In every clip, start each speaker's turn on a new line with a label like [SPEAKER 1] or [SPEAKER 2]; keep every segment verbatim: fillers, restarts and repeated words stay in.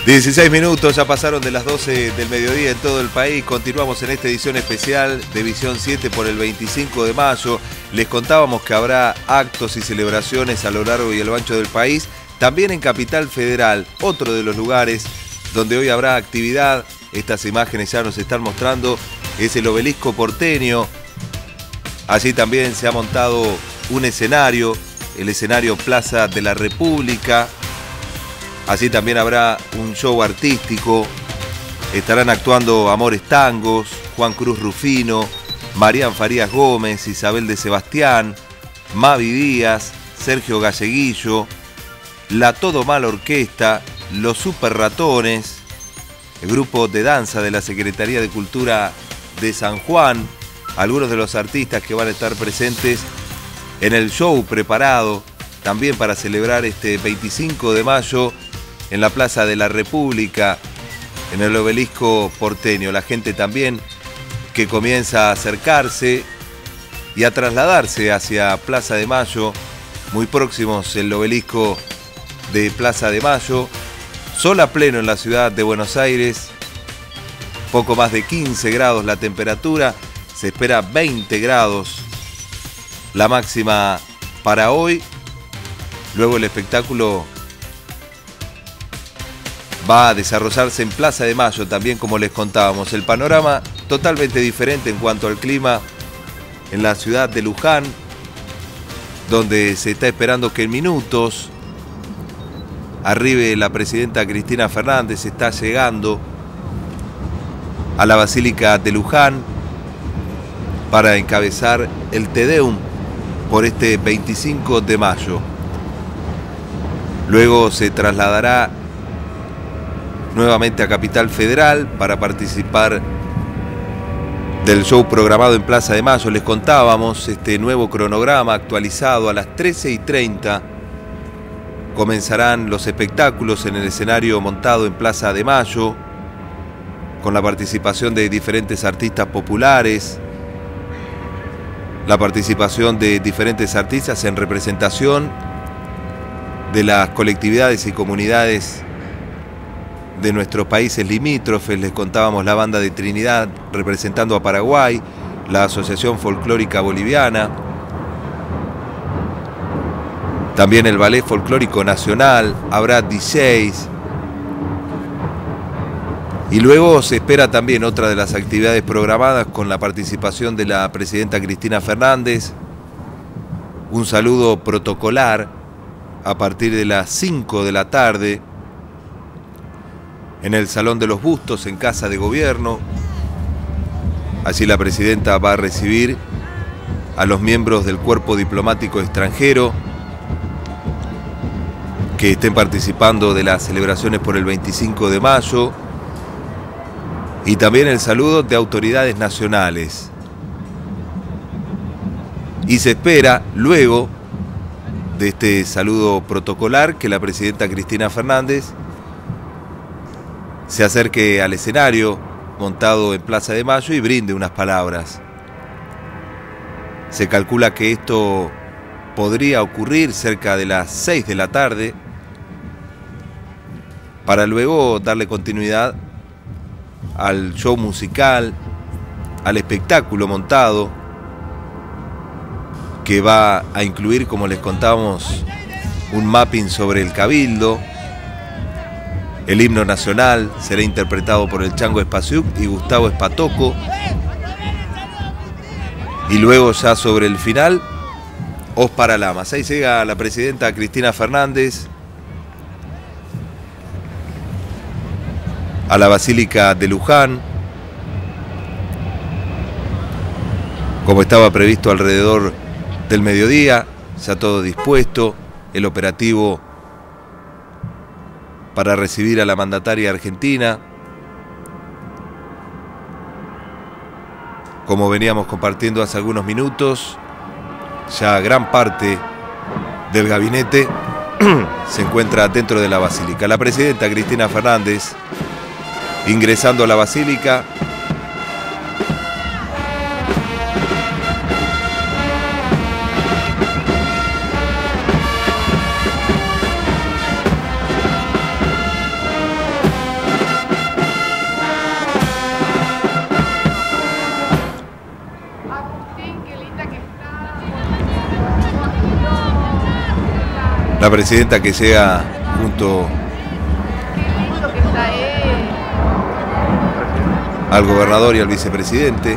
[SPEAKER 1] dieciséis minutos, ya pasaron de las doce del mediodía en todo el país. Continuamos en esta edición especial de Visión siete por el veinticinco de mayo. Les contábamos que habrá actos y celebraciones a lo largo y a lo ancho del país. También en Capital Federal, otro de los lugares donde hoy habrá actividad. Estas imágenes ya nos están mostrando, es el Obelisco porteño. Allí también se ha montado un escenario, el escenario Plaza de la República. Allí también habrá un show artístico. Estarán actuando Amores Tangos, Juan Cruz Rufino, Marián Farías Gómez, Isabel de Sebastián, Mavi Díaz, Sergio Galleguillo, La Todo Mal Orquesta, Los Super Ratones, el grupo de danza de la Secretaría de Cultura de San Juan, algunos de los artistas que van a estar presentes en el show preparado también para celebrar este veinticinco de mayo en la Plaza de la República, en el Obelisco porteño. La gente también que comienza a acercarse y a trasladarse hacia Plaza de Mayo, muy próximos el Obelisco de Plaza de Mayo. Sol a pleno en la ciudad de Buenos Aires, poco más de quince grados la temperatura, se espera veinte grados la máxima para hoy. Luego el espectáculo va a desarrollarse en Plaza de Mayo, también como les contábamos. El panorama totalmente diferente en cuanto al clima en la ciudad de Luján, donde se está esperando que en minutos arribe la presidenta Cristina Fernández. Está llegando a la Basílica de Luján para encabezar el Te Deum por este veinticinco de mayo. Luego se trasladará nuevamente a Capital Federal para participar del show programado en Plaza de Mayo. Les contábamos este nuevo cronograma actualizado. A las trece y treinta comenzarán los espectáculos en el escenario montado en Plaza de Mayo, con la participación de diferentes artistas populares, la participación de diferentes artistas en representación de las colectividades y comunidades de nuestros países limítrofes. Les contábamos la banda de Trinidad representando a Paraguay, la Asociación Folclórica Boliviana, también el Ballet Folclórico Nacional, habrá D Js. Y luego se espera también otra de las actividades programadas con la participación de la presidenta Cristina Fernández, un saludo protocolar a partir de las cinco de la tarde en el Salón de los Bustos, en Casa de Gobierno. Allí la presidenta va a recibir a los miembros del cuerpo diplomático extranjero que estén participando de las celebraciones por el veinticinco de mayo, y también el saludo de autoridades nacionales. Y se espera, luego de este saludo protocolar, que la presidenta Cristina Fernández se acerque al escenario montado en Plaza de Mayo y brinde unas palabras. Se calcula que esto podría ocurrir cerca de las seis de la tarde, para luego darle continuidad al show musical, al espectáculo montado, que va a incluir, como les contábamos, un mapping sobre el Cabildo. El himno nacional será interpretado por el Chango Espasiuk y Gustavo Espatoco. Y luego, ya sobre el final, Os Paralamas. Ahí llega la presidenta Cristina Fernández a la Basílica de Luján, como estaba previsto alrededor del mediodía, ya todo dispuesto, el operativo para recibir a la mandataria argentina. Como veníamos compartiendo hace algunos minutos, ya gran parte del gabinete se encuentra dentro de la Basílica. La presidenta Cristina Fernández ingresando a la Basílica. La presidenta que llega junto al gobernador y al vicepresidente,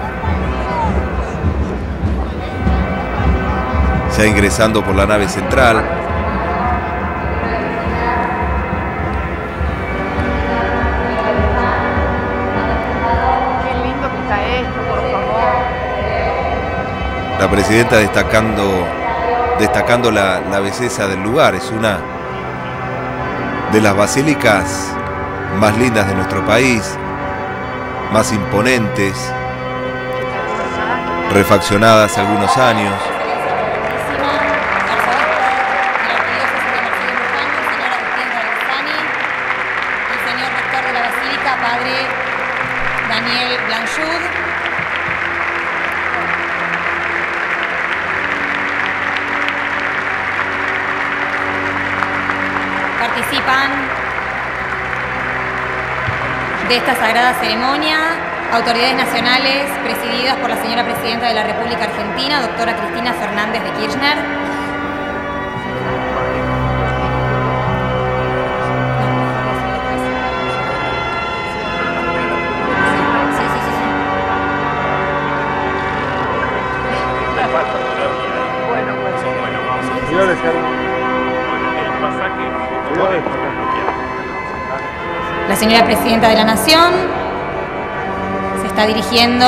[SPEAKER 1] ya ingresando por la nave central.
[SPEAKER 2] Qué lindo que está esto, por favor.
[SPEAKER 1] La presidenta destacando, destacando la, la belleza del lugar. Es una de las basílicas más lindas de nuestro país, más imponentes, refaccionadas hace algunos años.
[SPEAKER 3] Padre Daniel Blanchud. Participan de esta sagrada ceremonia autoridades nacionales presididas por la señora Presidenta de la República Argentina, doctora Cristina Fernández de Kirchner. La señora Presidenta de la Nación se está dirigiendo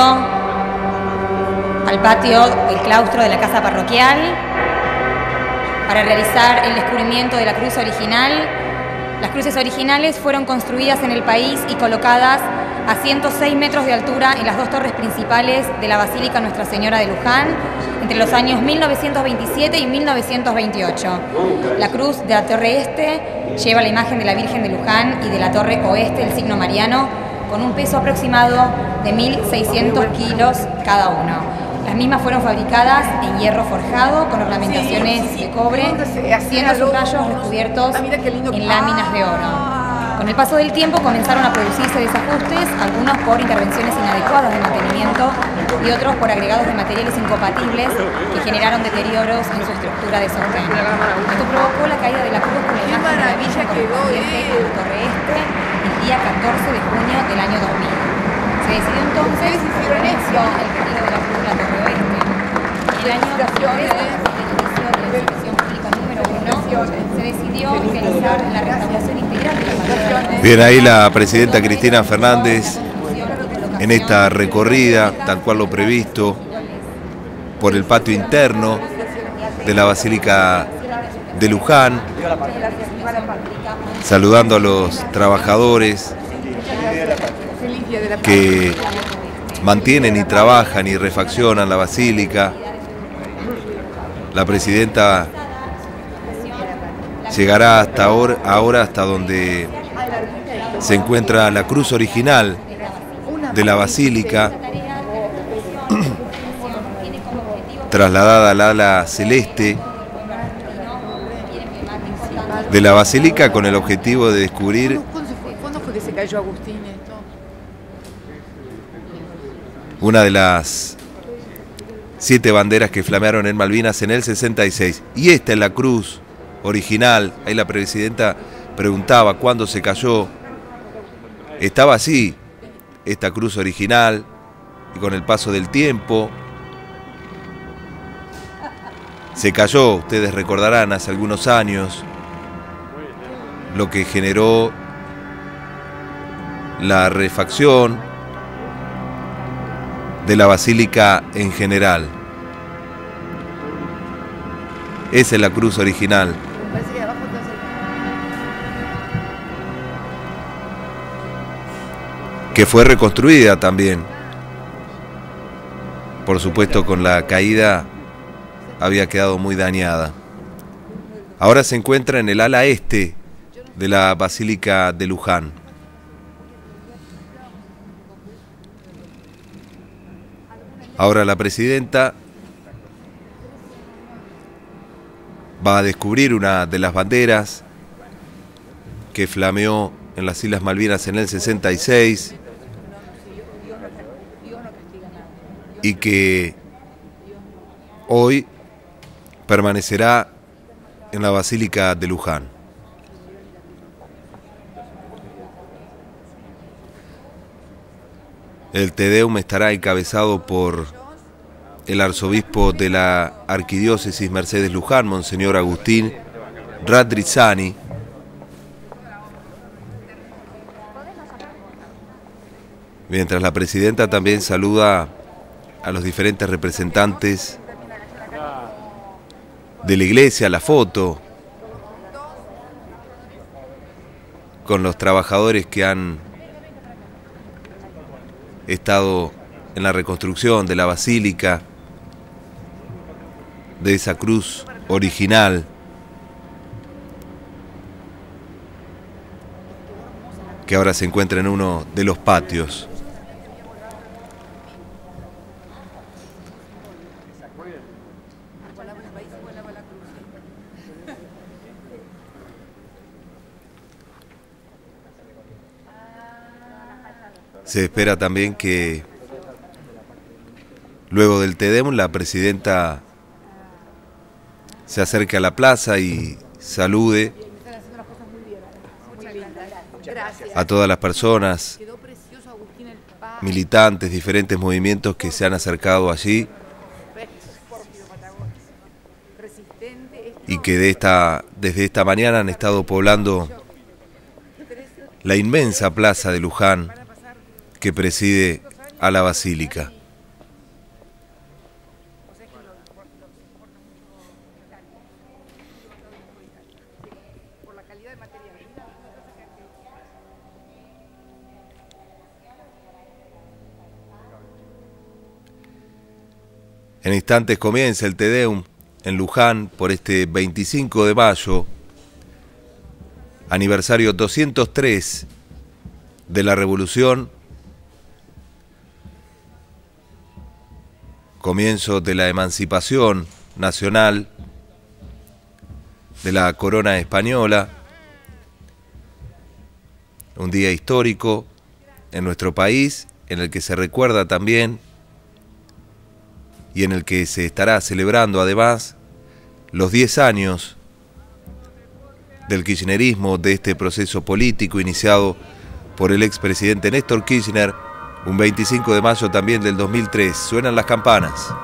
[SPEAKER 3] al patio del claustro de la casa parroquial para realizar el descubrimiento de la cruz original. Las cruces originales fueron construidas en el país y colocadas a ciento seis metros de altura en las dos torres principales de la Basílica Nuestra Señora de Luján entre los años mil novecientos veintisiete y mil novecientos veintiocho. La cruz de la Torre Este lleva la imagen de la Virgen de Luján y de la Torre Oeste el signo mariano, con un peso aproximado de mil seiscientos kilos cada uno. Las mismas fueron fabricadas en hierro forjado con ornamentaciones de cobre, siendo sus rayos recubiertos en láminas de oro. Con el paso del tiempo comenzaron a producirse desajustes, algunos por intervenciones inadecuadas de mantenimiento y otros por agregados de materiales incompatibles que generaron deterioros en su estructura de sostén. Esto provocó la caída de la cruz con la imagen de la Virgen correspondiente a la Torre Este el día catorce de junio del año dos mil. Se decidió entonces el retiro de la cruz de la Torre Oeste. En el año dos mil tres, de la institución pública número uno, se decidió realizar la restauración integral de la fachada.
[SPEAKER 1] Bien, ahí la presidenta Cristina Fernández en esta recorrida, tal cual lo previsto, por el patio interno de la Basílica de Luján, saludando a los trabajadores que mantienen y trabajan y refaccionan la basílica. La presidenta llegará hasta ahora, ahora hasta donde se encuentra la cruz original de la basílica, trasladada al ala celeste de la basílica con el objetivo de descubrir
[SPEAKER 2] ¿Cuándo fue que se cayó Agustín esto?
[SPEAKER 1] una de las siete banderas que flamearon en Malvinas en el sesenta y seis. Y esta es la cruz original. Ahí la presidenta preguntaba cuándo se cayó. Estaba así, esta cruz original, y con el paso del tiempo se cayó, ustedes recordarán, hace algunos años, lo que generó la refacción de la basílica en general. Esa es la cruz original. Que fue reconstruida también. Por supuesto, con la caída había quedado muy dañada. Ahora se encuentra en el ala este de la Basílica de Luján. Ahora la presidenta va a descubrir una de las banderas que flameó en las Islas Malvinas en el sesenta y seis y que hoy permanecerá en la Basílica de Luján. El Te Deum estará encabezado por el arzobispo de la Arquidiócesis Mercedes Luján, Monseñor Agustín Radrizzani, mientras la presidenta también saluda a los diferentes representantes de la iglesia, la foto con los trabajadores que han estado en la reconstrucción de la basílica, de esa cruz original que ahora se encuentra en uno de los patios. Se espera también que luego del Te Deum la presidenta se acerque a la plaza y salude a todas las personas, militantes, diferentes movimientos que se han acercado allí y que de esta, desde esta mañana han estado poblando la inmensa plaza de Luján que preside a la basílica. En instantes comienza el Te Deum en Luján por este veinticinco de mayo, aniversario doscientos tres de la Revolución, comienzo de la emancipación nacional de la corona española, un día histórico en nuestro país, en el que se recuerda también y en el que se estará celebrando además los diez años del kirchnerismo, de este proceso político iniciado por el expresidente Néstor Kirchner, un veinticinco de mayo también del dos mil tres. Suenan las campanas.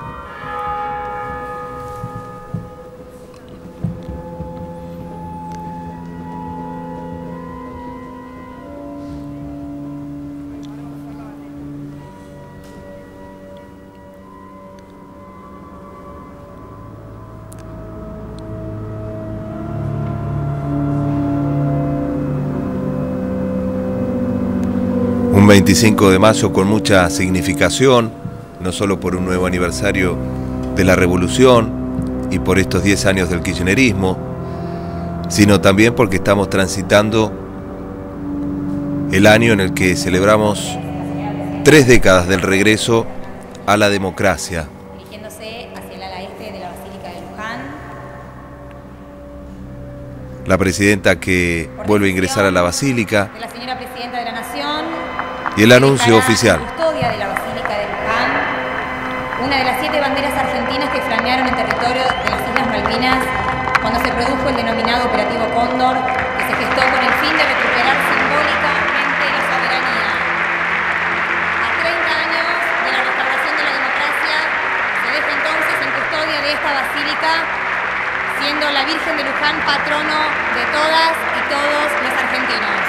[SPEAKER 1] veinticinco de mayo con mucha significación, no solo por un nuevo aniversario de la Revolución y por estos diez años del kirchnerismo, sino también porque estamos transitando el año en el que celebramos tres décadas del regreso a la democracia.
[SPEAKER 3] Dirigiéndose hacia el ala este de la Basílica de Luján.
[SPEAKER 1] La presidenta que vuelve a ingresar a la Basílica.
[SPEAKER 3] De la señora Presidenta de la Nación.
[SPEAKER 1] Y el anuncio oficial.
[SPEAKER 3] La custodia de la Basílica de Luján, una de las siete banderas argentinas que flamearon en territorio de las Islas Malvinas cuando se produjo el denominado Operativo Cóndor, que se gestó con el fin de recuperar simbólicamente la soberanía. A treinta años de la restauración de la democracia, se deja entonces en custodia de esta basílica, siendo la Virgen de Luján patrono de todas y todos los argentinos.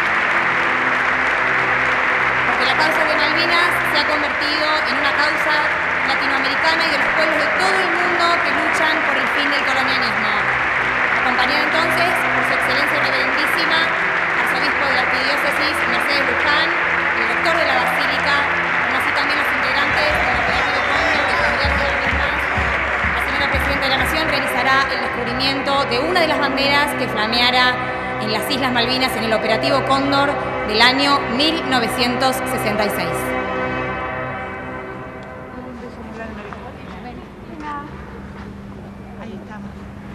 [SPEAKER 3] La causa de Malvinas se ha convertido en una causa latinoamericana y de los pueblos de todo el mundo que luchan por el fin del colonialismo. Acompañado entonces por su excelencia reverendísima, arzobispo de la Arquidiócesis Mercedes Luján, el rector de la Basílica, como así también los integrantes del Operativo Cóndor de Familiar de las mismas, la señora Presidenta de la Nación realizará el descubrimiento de una de las banderas que flameara en las Islas Malvinas en el Operativo Cóndor del año mil novecientos sesenta y seis.
[SPEAKER 2] Ahí estamos.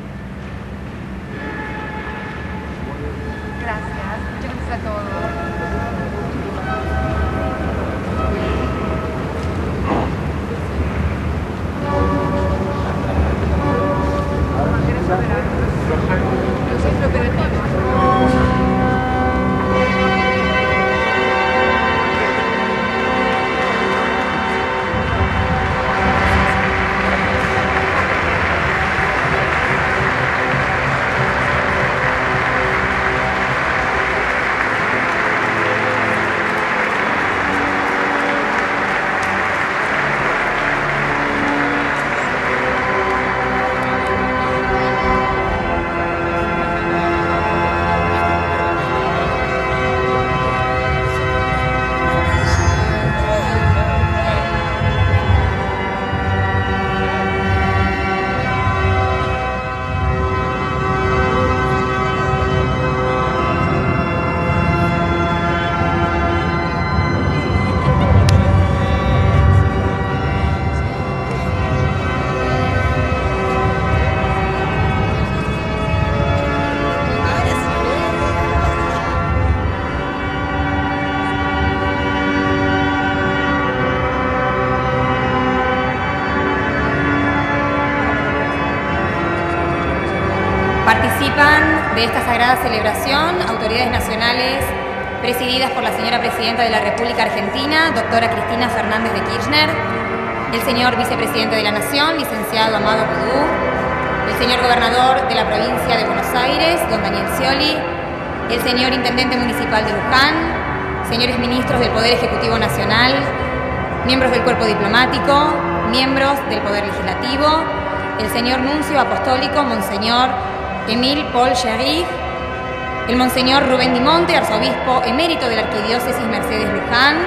[SPEAKER 2] Gracias, muchas gracias a todos. Gracias.
[SPEAKER 3] de esta sagrada celebración, autoridades nacionales presididas por la señora Presidenta de la República Argentina, doctora Cristina Fernández de Kirchner, el señor Vicepresidente de la Nación, licenciado Amado Boudou, el señor Gobernador de la Provincia de Buenos Aires, don Daniel Scioli, el señor Intendente Municipal de Luján, señores ministros del Poder Ejecutivo Nacional, miembros del Cuerpo Diplomático, miembros del Poder Legislativo, el señor Nuncio Apostólico, Monseñor Emile Paul Cherry, el Monseñor Rubén Dimonte, arzobispo emérito de la Arquidiócesis Mercedes Luján.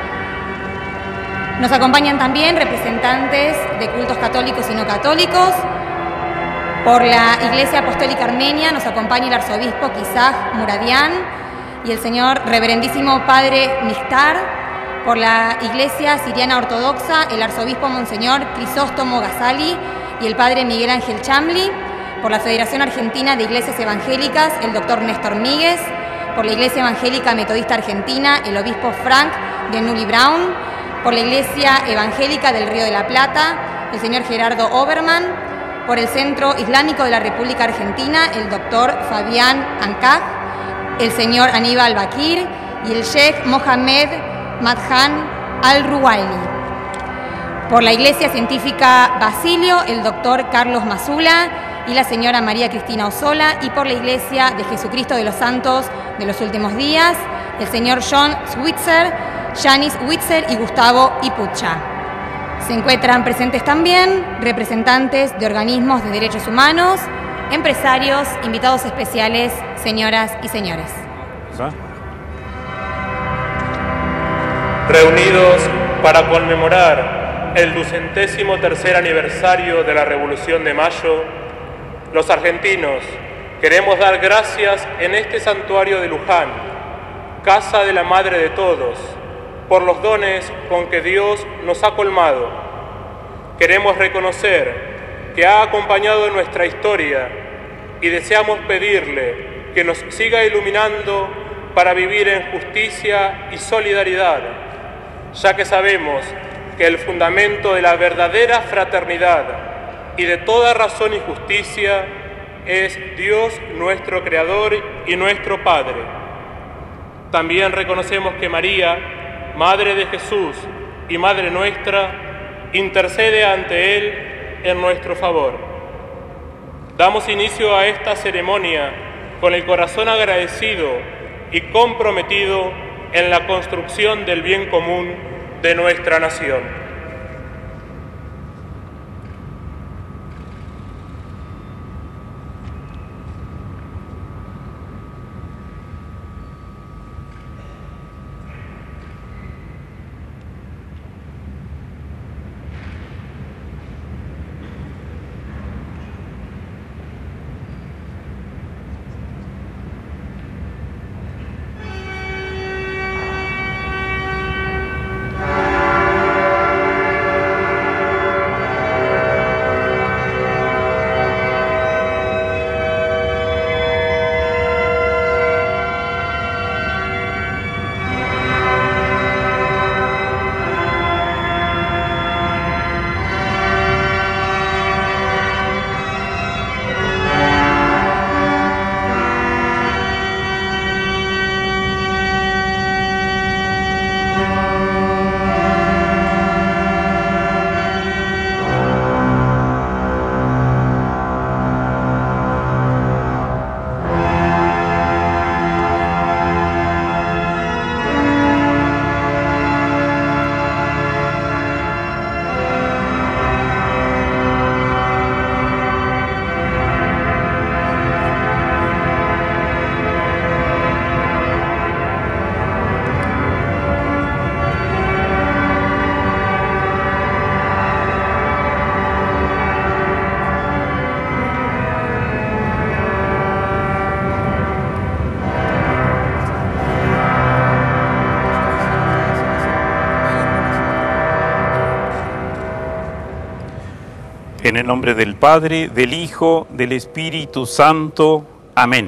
[SPEAKER 3] Nos acompañan también representantes de cultos católicos y no católicos. Por la Iglesia Apostólica Armenia nos acompaña el arzobispo Kizaj Muradian y el señor reverendísimo padre Mihtar. Por la Iglesia Siriana Ortodoxa, el arzobispo Monseñor Crisóstomo Gazali y el padre Miguel Ángel Chamli. Por la Federación Argentina de Iglesias Evangélicas, el doctor Néstor Míguez. Por la Iglesia Evangélica Metodista Argentina, el obispo Frank de Nully Brown. Por la Iglesia Evangélica del Río de la Plata, el señor Gerardo Oberman. Por el Centro Islámico de la República Argentina, el doctor Fabián Ancaj, el señor Aníbal Bakir y el sheikh Mohamed Madhan Al-Ruwaili. Por la Iglesia Científica Basilio, el doctor Carlos Mazula y la señora María Cristina Osola, y por la Iglesia de Jesucristo de los Santos de los Últimos Días, el señor John Switzer, Janice Witzer y Gustavo Ipucha. Se encuentran presentes también representantes de organismos de derechos humanos, empresarios, invitados especiales, señoras y señores.
[SPEAKER 4] Reunidos para conmemorar el ducentésimo tercer aniversario de la Revolución de Mayo, los argentinos queremos dar gracias en este santuario de Luján, casa de la Madre de todos, por los dones con que Dios nos ha colmado. Queremos reconocer que ha acompañado nuestra historia y deseamos pedirle que nos siga iluminando para vivir en justicia y solidaridad, ya que sabemos que el fundamento de la verdadera fraternidad y de toda razón y justicia es Dios nuestro Creador y nuestro Padre. También reconocemos que María, Madre de Jesús y Madre nuestra, intercede ante Él en nuestro favor. Damos inicio a esta ceremonia con el corazón agradecido y comprometido en la construcción del bien común de nuestra nación.
[SPEAKER 5] En el nombre del Padre, del Hijo, del Espíritu Santo. Amén.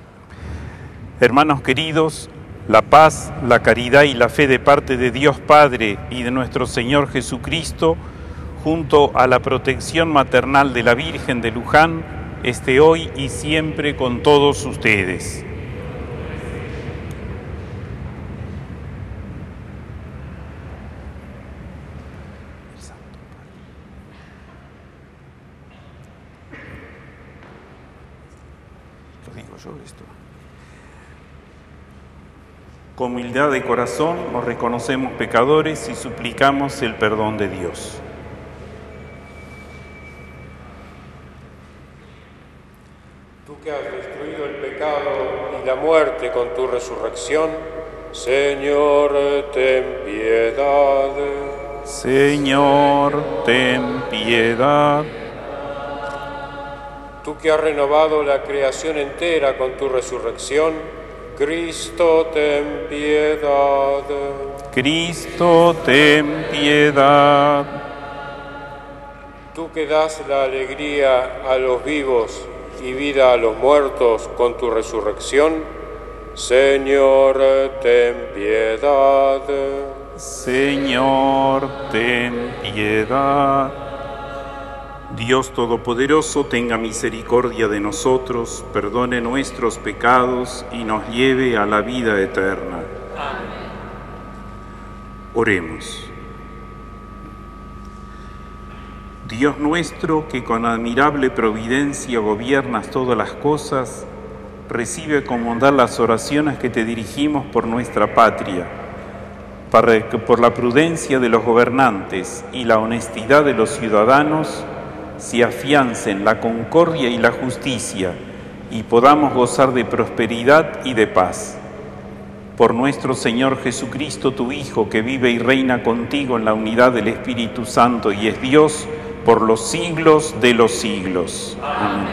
[SPEAKER 5] Hermanos queridos, la paz, la caridad y la fe de parte de Dios Padre y de nuestro Señor Jesucristo, junto a la protección maternal de la Virgen de Luján, esté hoy y siempre con todos ustedes. Lo digo yo esto. Con humildad de corazón nos reconocemos pecadores y suplicamos el perdón de Dios.
[SPEAKER 6] Tú que has destruido el pecado y la muerte con tu resurrección, Señor, ten piedad.
[SPEAKER 5] Señor, ten piedad.
[SPEAKER 6] Tú que has renovado la creación entera con tu resurrección, Cristo, ten piedad.
[SPEAKER 5] Cristo, ten piedad.
[SPEAKER 6] Tú que das la alegría a los vivos y vida a los muertos con tu resurrección, Señor, ten piedad.
[SPEAKER 5] Señor, ten piedad. Dios Todopoderoso, tenga misericordia de nosotros, perdone nuestros pecados y nos lleve a la vida eterna. Amén. Oremos. Dios nuestro, que con admirable providencia gobiernas todas las cosas, recibe con bondad las oraciones que te dirigimos por nuestra patria, para que por la prudencia de los gobernantes y la honestidad de los ciudadanos se afiancen la concordia y la justicia y podamos gozar de prosperidad y de paz. Por nuestro Señor Jesucristo, tu Hijo, que vive y reina contigo en la unidad del Espíritu Santo y es Dios por los siglos de los siglos. Amén.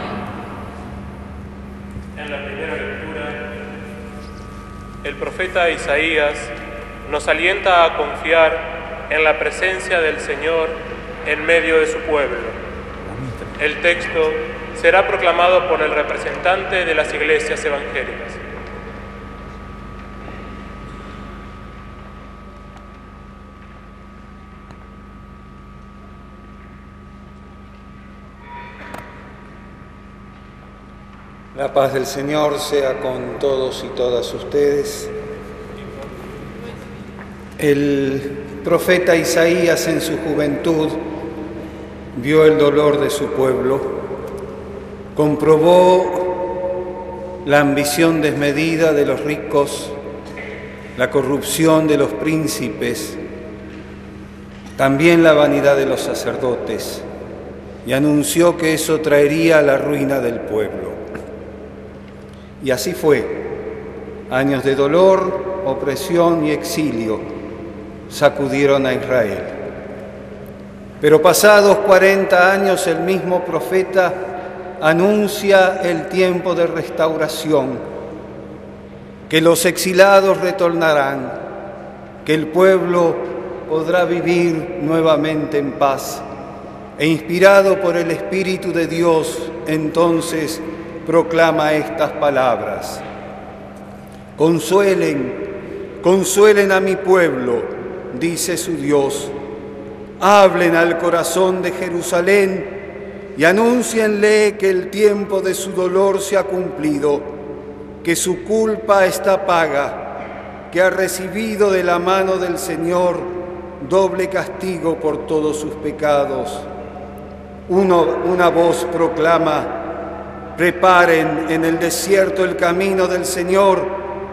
[SPEAKER 4] En la primera lectura, el profeta Isaías nos alienta a confiar en la presencia del Señor en medio de su pueblo. El texto será proclamado por el representante de las iglesias evangélicas.
[SPEAKER 7] La paz del Señor sea con todos y todas ustedes. El profeta Isaías en su juventud vio el dolor de su pueblo, comprobó la ambición desmedida de los ricos, la corrupción de los príncipes, también la vanidad de los sacerdotes, y anunció que eso traería la ruina del pueblo. Y así fue. Años de dolor, opresión y exilio sacudieron a Israel. Pero pasados cuarenta años, el mismo profeta anuncia el tiempo de restauración, que los exilados retornarán, que el pueblo podrá vivir nuevamente en paz. E inspirado por el Espíritu de Dios, entonces proclama estas palabras: Consuelen, consuelen a mi pueblo, dice su Dios. Hablen al corazón de Jerusalén y anúncienle que el tiempo de su dolor se ha cumplido, que su culpa está paga, que ha recibido de la mano del Señor doble castigo por todos sus pecados. Uno, una voz proclama: preparen en el desierto el camino del Señor,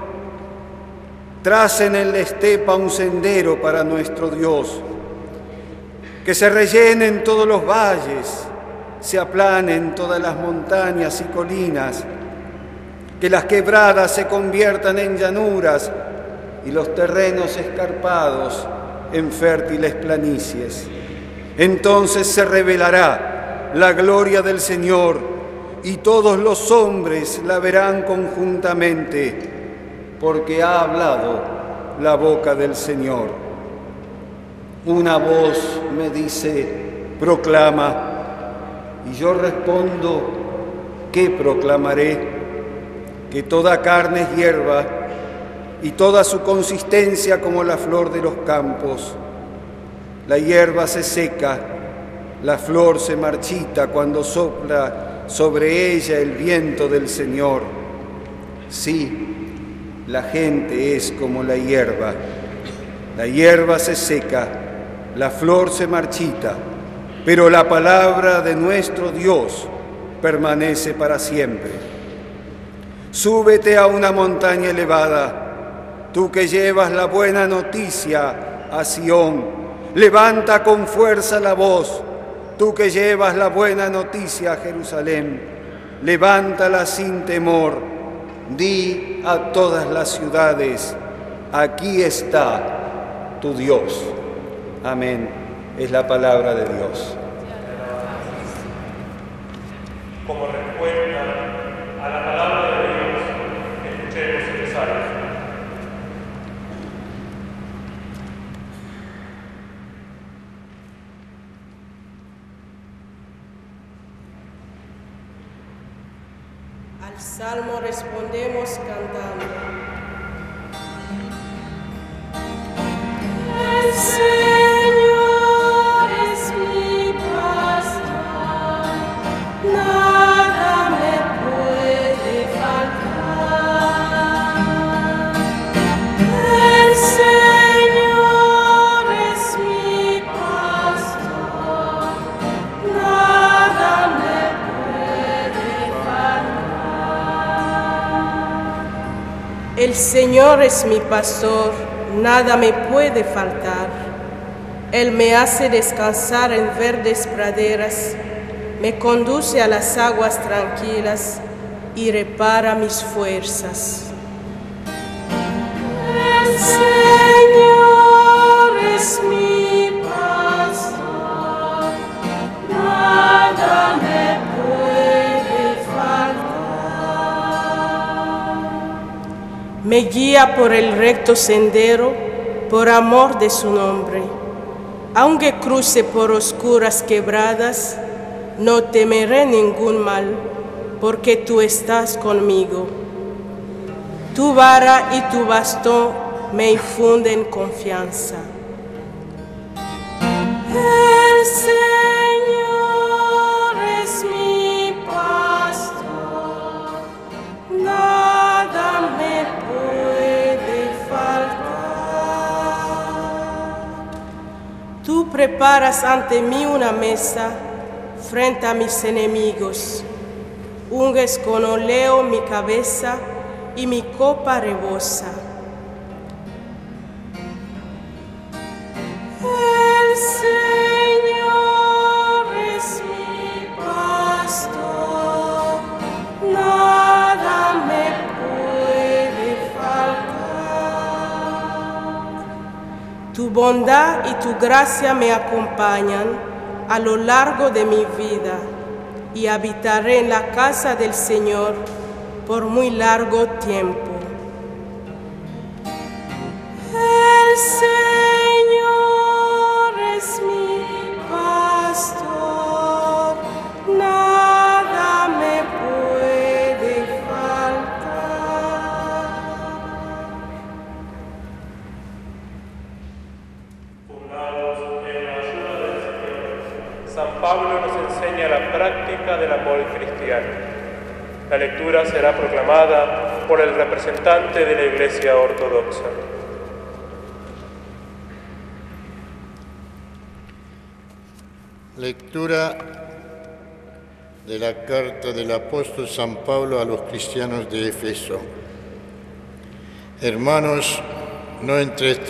[SPEAKER 7] tracen en la estepa un sendero para nuestro Dios. Que se rellenen todos los valles, se aplanen todas las montañas y colinas, que las quebradas se conviertan en llanuras y los terrenos escarpados en fértiles planicies. Entonces se revelará la gloria del Señor y todos los hombres la verán conjuntamente, porque ha hablado la boca del Señor. Una voz me dice: proclama. Y yo respondo: ¿qué proclamaré? Que toda carne es hierba y toda su consistencia como la flor de los campos. La hierba se seca, la flor se marchita cuando sopla sobre ella el viento del Señor. Sí, la gente es como la hierba. La hierba se seca, la flor se marchita, pero la palabra de nuestro Dios permanece para siempre. Súbete a una montaña elevada, tú que llevas la buena noticia a Sión. Levanta con fuerza la voz, tú que llevas la buena noticia a Jerusalén. Levántala sin temor, di a todas las ciudades, aquí está tu Dios. Amén. Es la palabra de Dios.
[SPEAKER 4] Como respuesta a la palabra de Dios, escuchemos el salmo.
[SPEAKER 8] Al salmo respondemos cantando. El Señor es mi pastor, nada me puede faltar. El Señor es mi pastor, nada me puede faltar. El Señor es mi pastor, nada me puede faltar. Él me hace descansar en verdes praderas, me conduce a las aguas tranquilas y repara mis fuerzas. El Señor es mi pastor, nada me puede faltar. Me guía por el recto sendero, por amor de su nombre. Aunque cruce por oscuras quebradas, no temeré ningún mal, porque tú estás conmigo. Tu vara y tu bastón me infunden confianza. El Señor es mi pastor, nada me puede faltar. Tú preparas ante mí una mesa frente a mis enemigos. Unges con óleo mi cabeza y mi copa rebosa. El Señor es mi pastor, nada me puede faltar. Tu bondad y tu gracia me acompañan a lo largo de mi vida, y habitaré en la casa del Señor por muy largo tiempo. El Señor es mi pastor, nada me puede faltar.
[SPEAKER 4] Fundados en la ayuda del Señor, San Pablo nos enseña la práctica del amor cristiano. La lectura será proclamada por el representante de la Iglesia Ortodoxa.
[SPEAKER 9] Lectura de la carta del apóstol San Pablo a los cristianos de Éfeso. Hermanos, no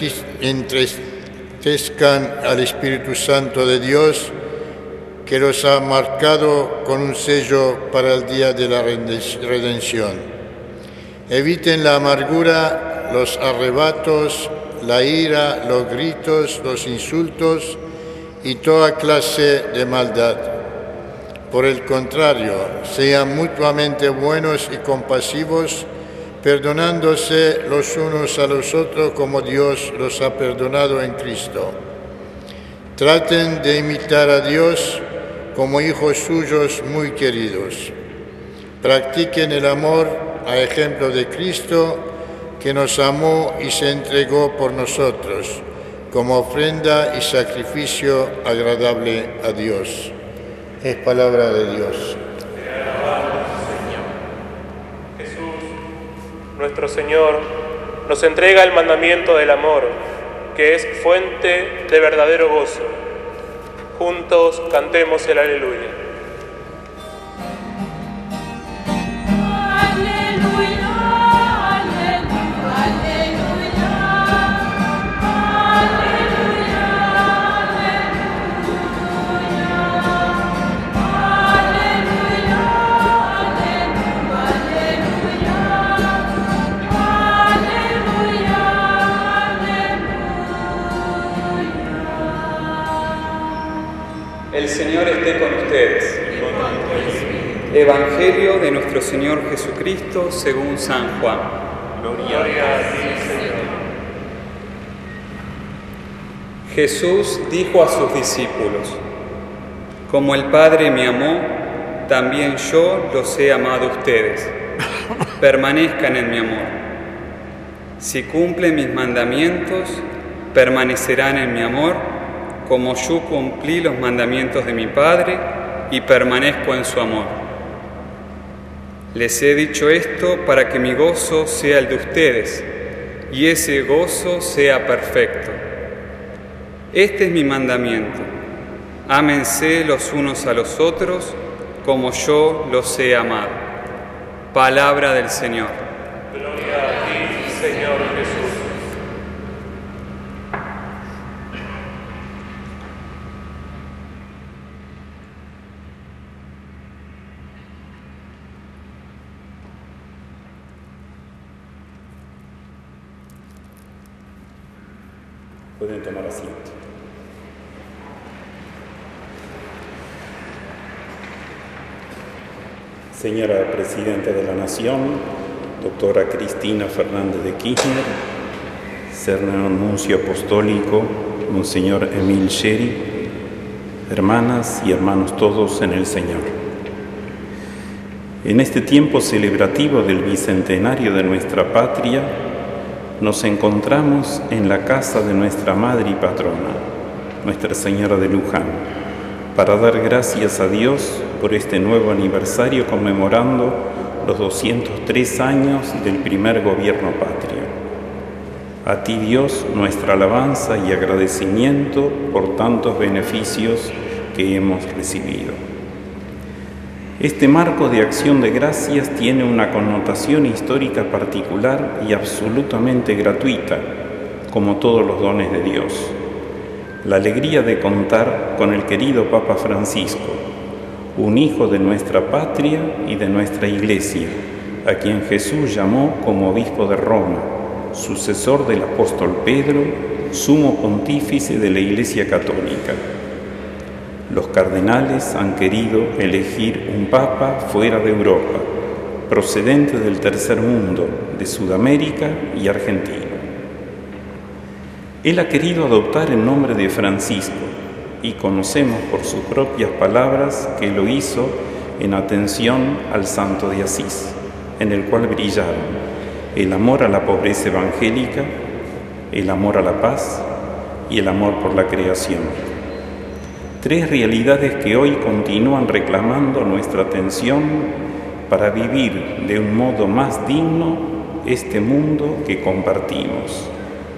[SPEAKER 9] entristezcan al Espíritu Santo de Dios, que los ha marcado con un sello para el día de la redención. Eviten la amargura, los arrebatos, la ira, los gritos, los insultos y toda clase de maldad. Por el contrario, sean mutuamente buenos y compasivos, perdonándose los unos a los otros como Dios los ha perdonado en Cristo. Traten de imitar a Dios como hijos suyos muy queridos. Practiquen el amor a ejemplo de Cristo, que nos amó y se entregó por nosotros, como ofrenda y sacrificio agradable a Dios. Es palabra de Dios.
[SPEAKER 4] nuestro Señor nos entrega el mandamiento del amor, que es fuente de verdadero gozo. Juntos cantemos el aleluya.
[SPEAKER 10] El Señor esté con ustedes. Evangelio de nuestro Señor Jesucristo según San Juan.
[SPEAKER 4] Gloria a ti, Señor.
[SPEAKER 10] Jesús dijo a sus discípulos: como el Padre me amó, también yo los he amado a ustedes. Permanezcan en mi amor. Si cumplen mis mandamientos, permanecerán en mi amor, como yo cumplí los mandamientos de mi Padre y permanezco en su amor. Les he dicho esto para que mi gozo sea el de ustedes y ese gozo sea perfecto. Este es mi mandamiento: ámense los unos a los otros como yo los he amado. Palabra del Señor.
[SPEAKER 4] Gloria a ti, Señor Jesús.
[SPEAKER 5] Pueden tomar asiento. Señora Presidenta de la Nación, doctora Cristina Fernández de Kirchner, Señor Nuncio Apostólico, Monseñor Emil Sheri, hermanas y hermanos todos en el Señor. En este tiempo celebrativo del bicentenario de nuestra patria, nos encontramos en la casa de nuestra Madre y Patrona, Nuestra Señora de Luján, para dar gracias a Dios por este nuevo aniversario conmemorando los doscientos tres años del primer gobierno patrio. A ti, Dios, nuestra alabanza y agradecimiento por tantos beneficios que hemos recibido. Este marco de acción de gracias tiene una connotación histórica particular y absolutamente gratuita, como todos los dones de Dios. La alegría de contar con el querido Papa Francisco, un hijo de nuestra patria y de nuestra Iglesia, a quien Jesús llamó como obispo de Roma, sucesor del apóstol Pedro, sumo pontífice de la Iglesia Católica. Los cardenales han querido elegir un papa fuera de Europa, procedente del tercer mundo, de Sudamérica y Argentina. Él ha querido adoptar el nombre de Francisco y conocemos por sus propias palabras que lo hizo en atención al Santo de Asís, en el cual brillaron el amor a la pobreza evangélica, el amor a la paz y el amor por la creación. Tres realidades que hoy continúan reclamando nuestra atención para vivir de un modo más digno este mundo que compartimos.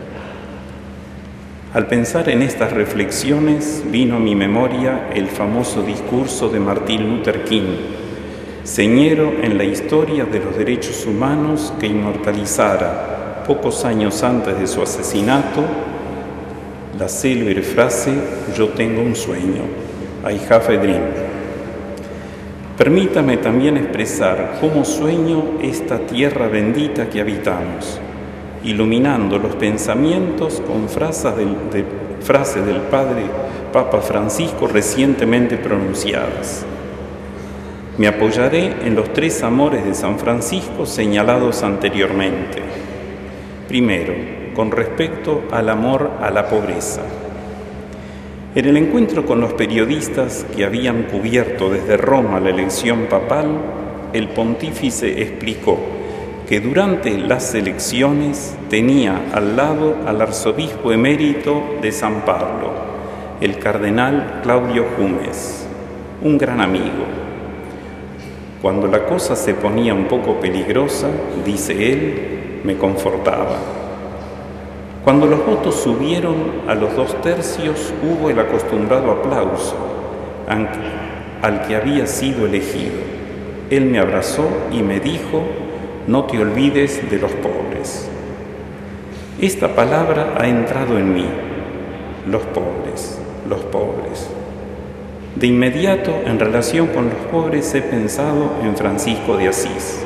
[SPEAKER 5] Al pensar en estas reflexiones, vino a mi memoria el famoso discurso de Martin Luther King, señero en la historia de los derechos humanos, que inmortalizara, pocos años antes de su asesinato, la célebre frase: yo tengo un sueño, I have a dream. Permítame también expresar cómo sueño esta tierra bendita que habitamos, iluminando los pensamientos con frases del, de, frases del Padre Papa Francisco recientemente pronunciadas. Me apoyaré en los tres amores de San Francisco señalados anteriormente. Primero, con respecto al amor a la pobreza. En el encuentro con los periodistas que habían cubierto desde Roma la elección papal, el pontífice explicó que durante las elecciones tenía al lado al arzobispo emérito de San Pablo, el cardenal Claudio Jumes, un gran amigo. Cuando la cosa se ponía un poco peligrosa, dice él, me confortaba. Cuando los votos subieron a los dos tercios, hubo el acostumbrado aplauso al que había sido elegido. Él me abrazó y me dijo, no te olvides de los pobres. Esta palabra ha entrado en mí, los pobres, los pobres. De inmediato, en relación con los pobres, he pensado en Francisco de Asís.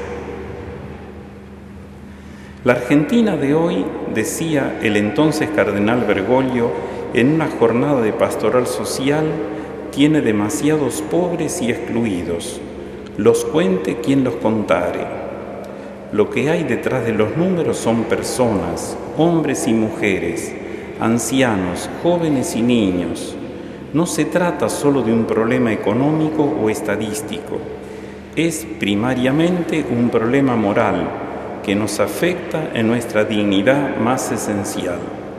[SPEAKER 5] La Argentina de hoy, decía el entonces cardenal Bergoglio en una jornada de pastoral social, tiene demasiados pobres y excluidos. Los cuente quien los contare. Lo que hay detrás de los números son personas, hombres y mujeres, ancianos, jóvenes y niños. No se trata solo de un problema económico o estadístico. Es primariamente un problema moral que nos afecta en nuestra dignidad más esencial.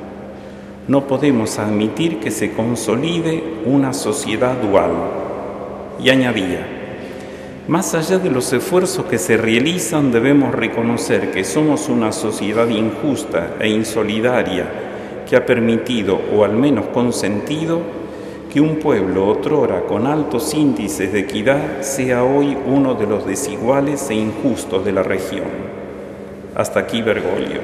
[SPEAKER 5] No podemos admitir que se consolide una sociedad dual. Y añadía, más allá de los esfuerzos que se realizan, debemos reconocer que somos una sociedad injusta e insolidaria que ha permitido, o al menos consentido, que un pueblo otrora con altos índices de equidad sea hoy uno de los desiguales e injustos de la región. Hasta aquí Bergoglio.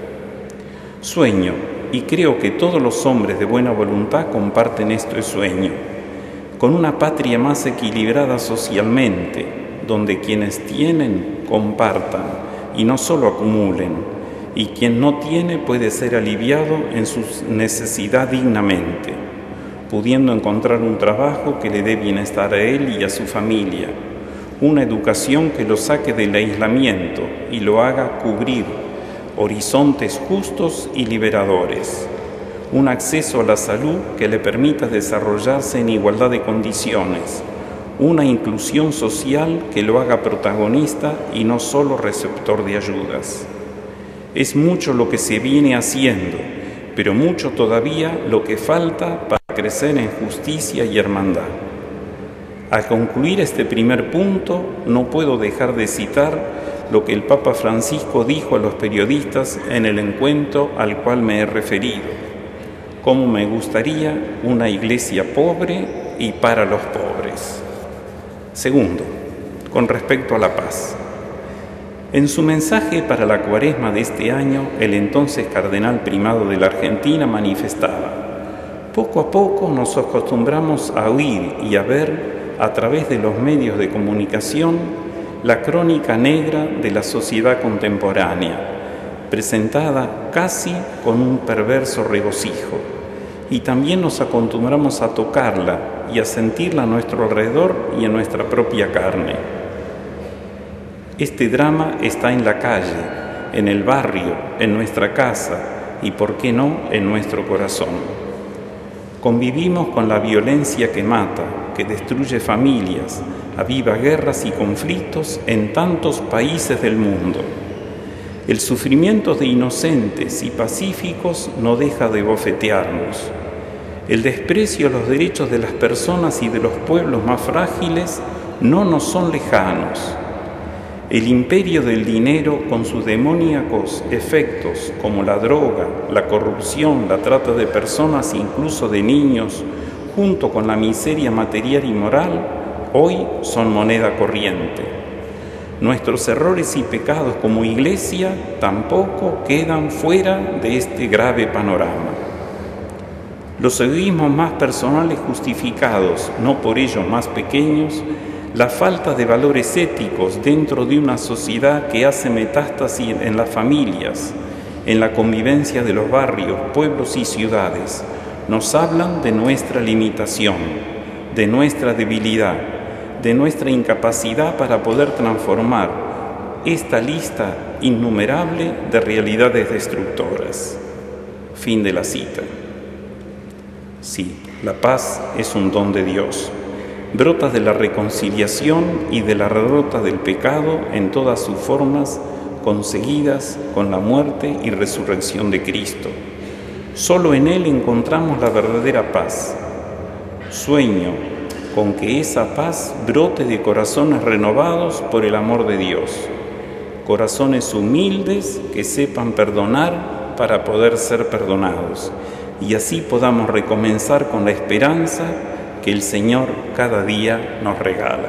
[SPEAKER 5] Sueño, y creo que todos los hombres de buena voluntad comparten este sueño, con una patria más equilibrada socialmente, donde quienes tienen compartan y no solo acumulen, y quien no tiene puede ser aliviado en su necesidad dignamente, pudiendo encontrar un trabajo que le dé bienestar a él y a su familia, una educación que lo saque del aislamiento y lo haga cubrir horizontes justos y liberadores, un acceso a la salud que le permita desarrollarse en igualdad de condiciones, una inclusión social que lo haga protagonista y no solo receptor de ayudas. Es mucho lo que se viene haciendo, pero mucho todavía lo que falta para crecer en justicia y hermandad. Al concluir este primer punto, no puedo dejar de citar lo que el Papa Francisco dijo a los periodistas en el encuentro al cual me he referido. Cómo me gustaría una iglesia pobre y para los pobres. Segundo, con respecto a la paz. En su mensaje para la Cuaresma de este año, el entonces cardenal primado de la Argentina manifestaba: poco a poco nos acostumbramos a oír y a ver a través de los medios de comunicación la crónica negra de la sociedad contemporánea, presentada casi con un perverso regocijo, y también nos acostumbramos a tocarla y a sentirla a nuestro alrededor y en nuestra propia carne. Este drama está en la calle, en el barrio, en nuestra casa y, por qué no, en nuestro corazón. Convivimos con la violencia que mata, que destruye familias, aviva guerras y conflictos en tantos países del mundo. El sufrimiento de inocentes y pacíficos no deja de bofetearnos. El desprecio a los derechos de las personas y de los pueblos más frágiles no nos son lejanos. El imperio del dinero, con sus demoníacos efectos como la droga, la corrupción, la trata de personas e incluso de niños, junto con la miseria material y moral, hoy son moneda corriente. Nuestros errores y pecados como Iglesia tampoco quedan fuera de este grave panorama. Los egoísmos más personales justificados, no por ello más pequeños, la falta de valores éticos dentro de una sociedad que hace metástasis en las familias, en la convivencia de los barrios, pueblos y ciudades, nos hablan de nuestra limitación, de nuestra debilidad, de nuestra incapacidad para poder transformar esta lista innumerable de realidades destructoras. Fin de la cita. Sí, la paz es un don de Dios. Brota de la reconciliación y de la derrota del pecado en todas sus formas, conseguidas con la muerte y resurrección de Cristo. Solo en Él encontramos la verdadera paz. Sueño, con que esa paz brote de corazones renovados por el amor de Dios, corazones humildes que sepan perdonar para poder ser perdonados, y así podamos recomenzar con la esperanza que el Señor cada día nos regala.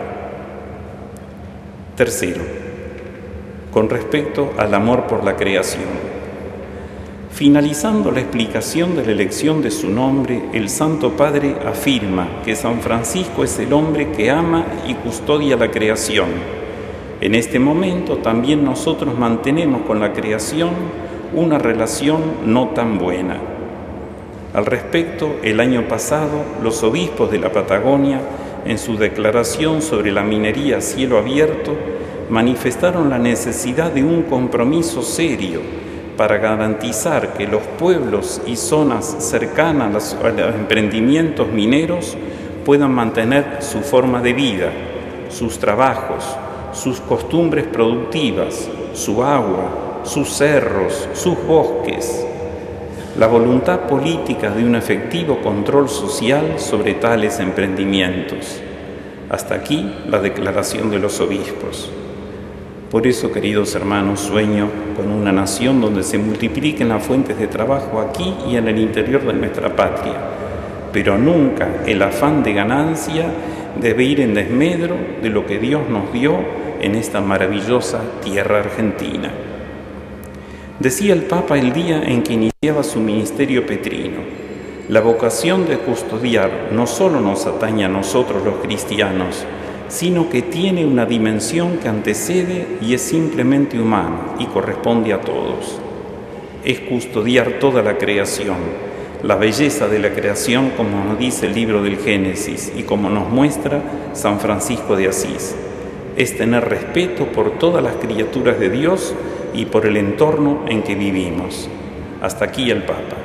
[SPEAKER 5] Tercero, con respecto al amor por la creación. Finalizando la explicación de la elección de su nombre, el Santo Padre afirma que San Francisco es el hombre que ama y custodia la creación. En este momento también nosotros mantenemos con la creación una relación no tan buena. Al respecto, el año pasado, los obispos de la Patagonia, en su declaración sobre la minería a cielo abierto, manifestaron la necesidad de un compromiso serio para garantizar que los pueblos y zonas cercanas a los emprendimientos mineros puedan mantener su forma de vida, sus trabajos, sus costumbres productivas, su agua, sus cerros, sus bosques. La voluntad política de un efectivo control social sobre tales emprendimientos. Hasta aquí la declaración de los obispos. Por eso, queridos hermanos, sueño con una nación donde se multipliquen las fuentes de trabajo aquí y en el interior de nuestra patria, pero nunca el afán de ganancia debe ir en desmedro de lo que Dios nos dio en esta maravillosa tierra argentina. Decía el Papa el día en que iniciaba su ministerio petrino: la vocación de custodiar no solo nos atañe a nosotros los cristianos, sino que tiene una dimensión que antecede y es simplemente humana y corresponde a todos. Es custodiar toda la creación, la belleza de la creación, como nos dice el libro del Génesis y como nos muestra San Francisco de Asís. Es tener respeto por todas las criaturas de Dios y por el entorno en que vivimos. Hasta aquí el Papa.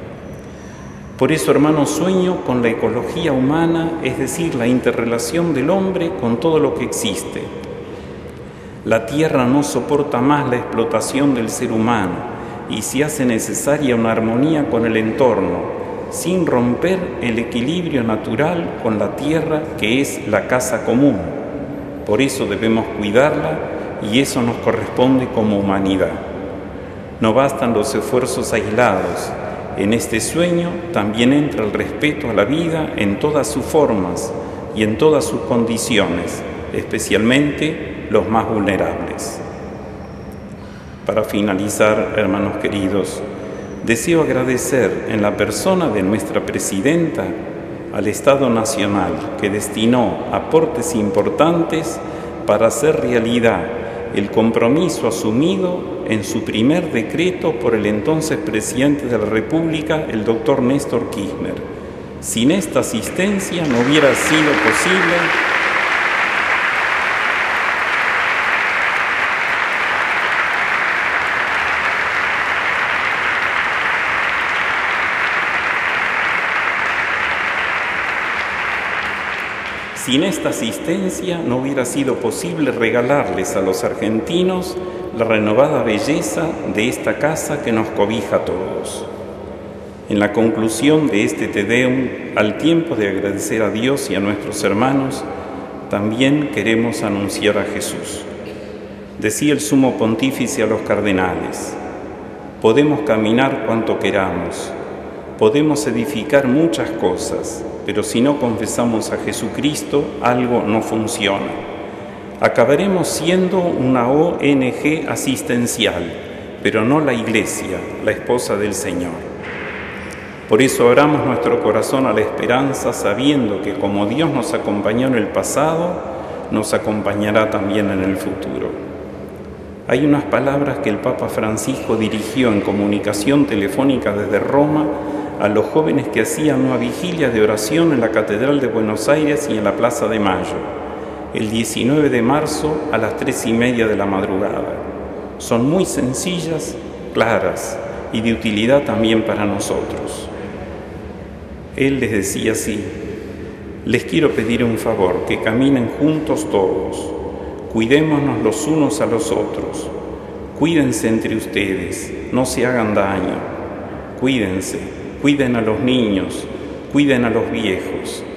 [SPEAKER 5] Por eso, hermanos, sueño con la ecología humana, es decir, la interrelación del hombre con todo lo que existe. La tierra no soporta más la explotación del ser humano y se hace necesaria una armonía con el entorno, sin romper el equilibrio natural con la tierra que es la casa común. Por eso debemos cuidarla y eso nos corresponde como humanidad. No bastan los esfuerzos aislados. En este sueño también entra el respeto a la vida en todas sus formas y en todas sus condiciones, especialmente los más vulnerables. Para finalizar, hermanos queridos, deseo agradecer en la persona de nuestra presidenta al Estado Nacional, que destinó aportes importantes para hacer realidad el compromiso asumido en su primer decreto por el entonces presidente de la República, el doctor Néstor Kirchner. Sin esta asistencia no hubiera sido posible Sin esta asistencia no hubiera sido posible regalarles a los argentinos la renovada belleza de esta casa que nos cobija a todos. En la conclusión de este Te Deum, al tiempo de agradecer a Dios y a nuestros hermanos, también queremos anunciar a Jesús. Decía el Sumo Pontífice a los cardenales: podemos caminar cuanto queramos, podemos edificar muchas cosas, pero si no confesamos a Jesucristo, algo no funciona. Acabaremos siendo una O N G asistencial, pero no la Iglesia, la esposa del Señor. Por eso abramos nuestro corazón a la esperanza, sabiendo que como Dios nos acompañó en el pasado, nos acompañará también en el futuro. Hay unas palabras que el Papa Francisco dirigió en comunicación telefónica desde Roma a los jóvenes que hacían una vigilia de oración en la Catedral de Buenos Aires y en la Plaza de Mayo, el diecinueve de marzo a las tres y media de la madrugada. Son muy sencillas, claras y de utilidad también para nosotros. Él les decía así: les quiero pedir un favor, que caminen juntos todos, cuidémonos los unos a los otros, cuídense entre ustedes, no se hagan daño, cuídense. Cuiden a los niños, cuiden a los viejos,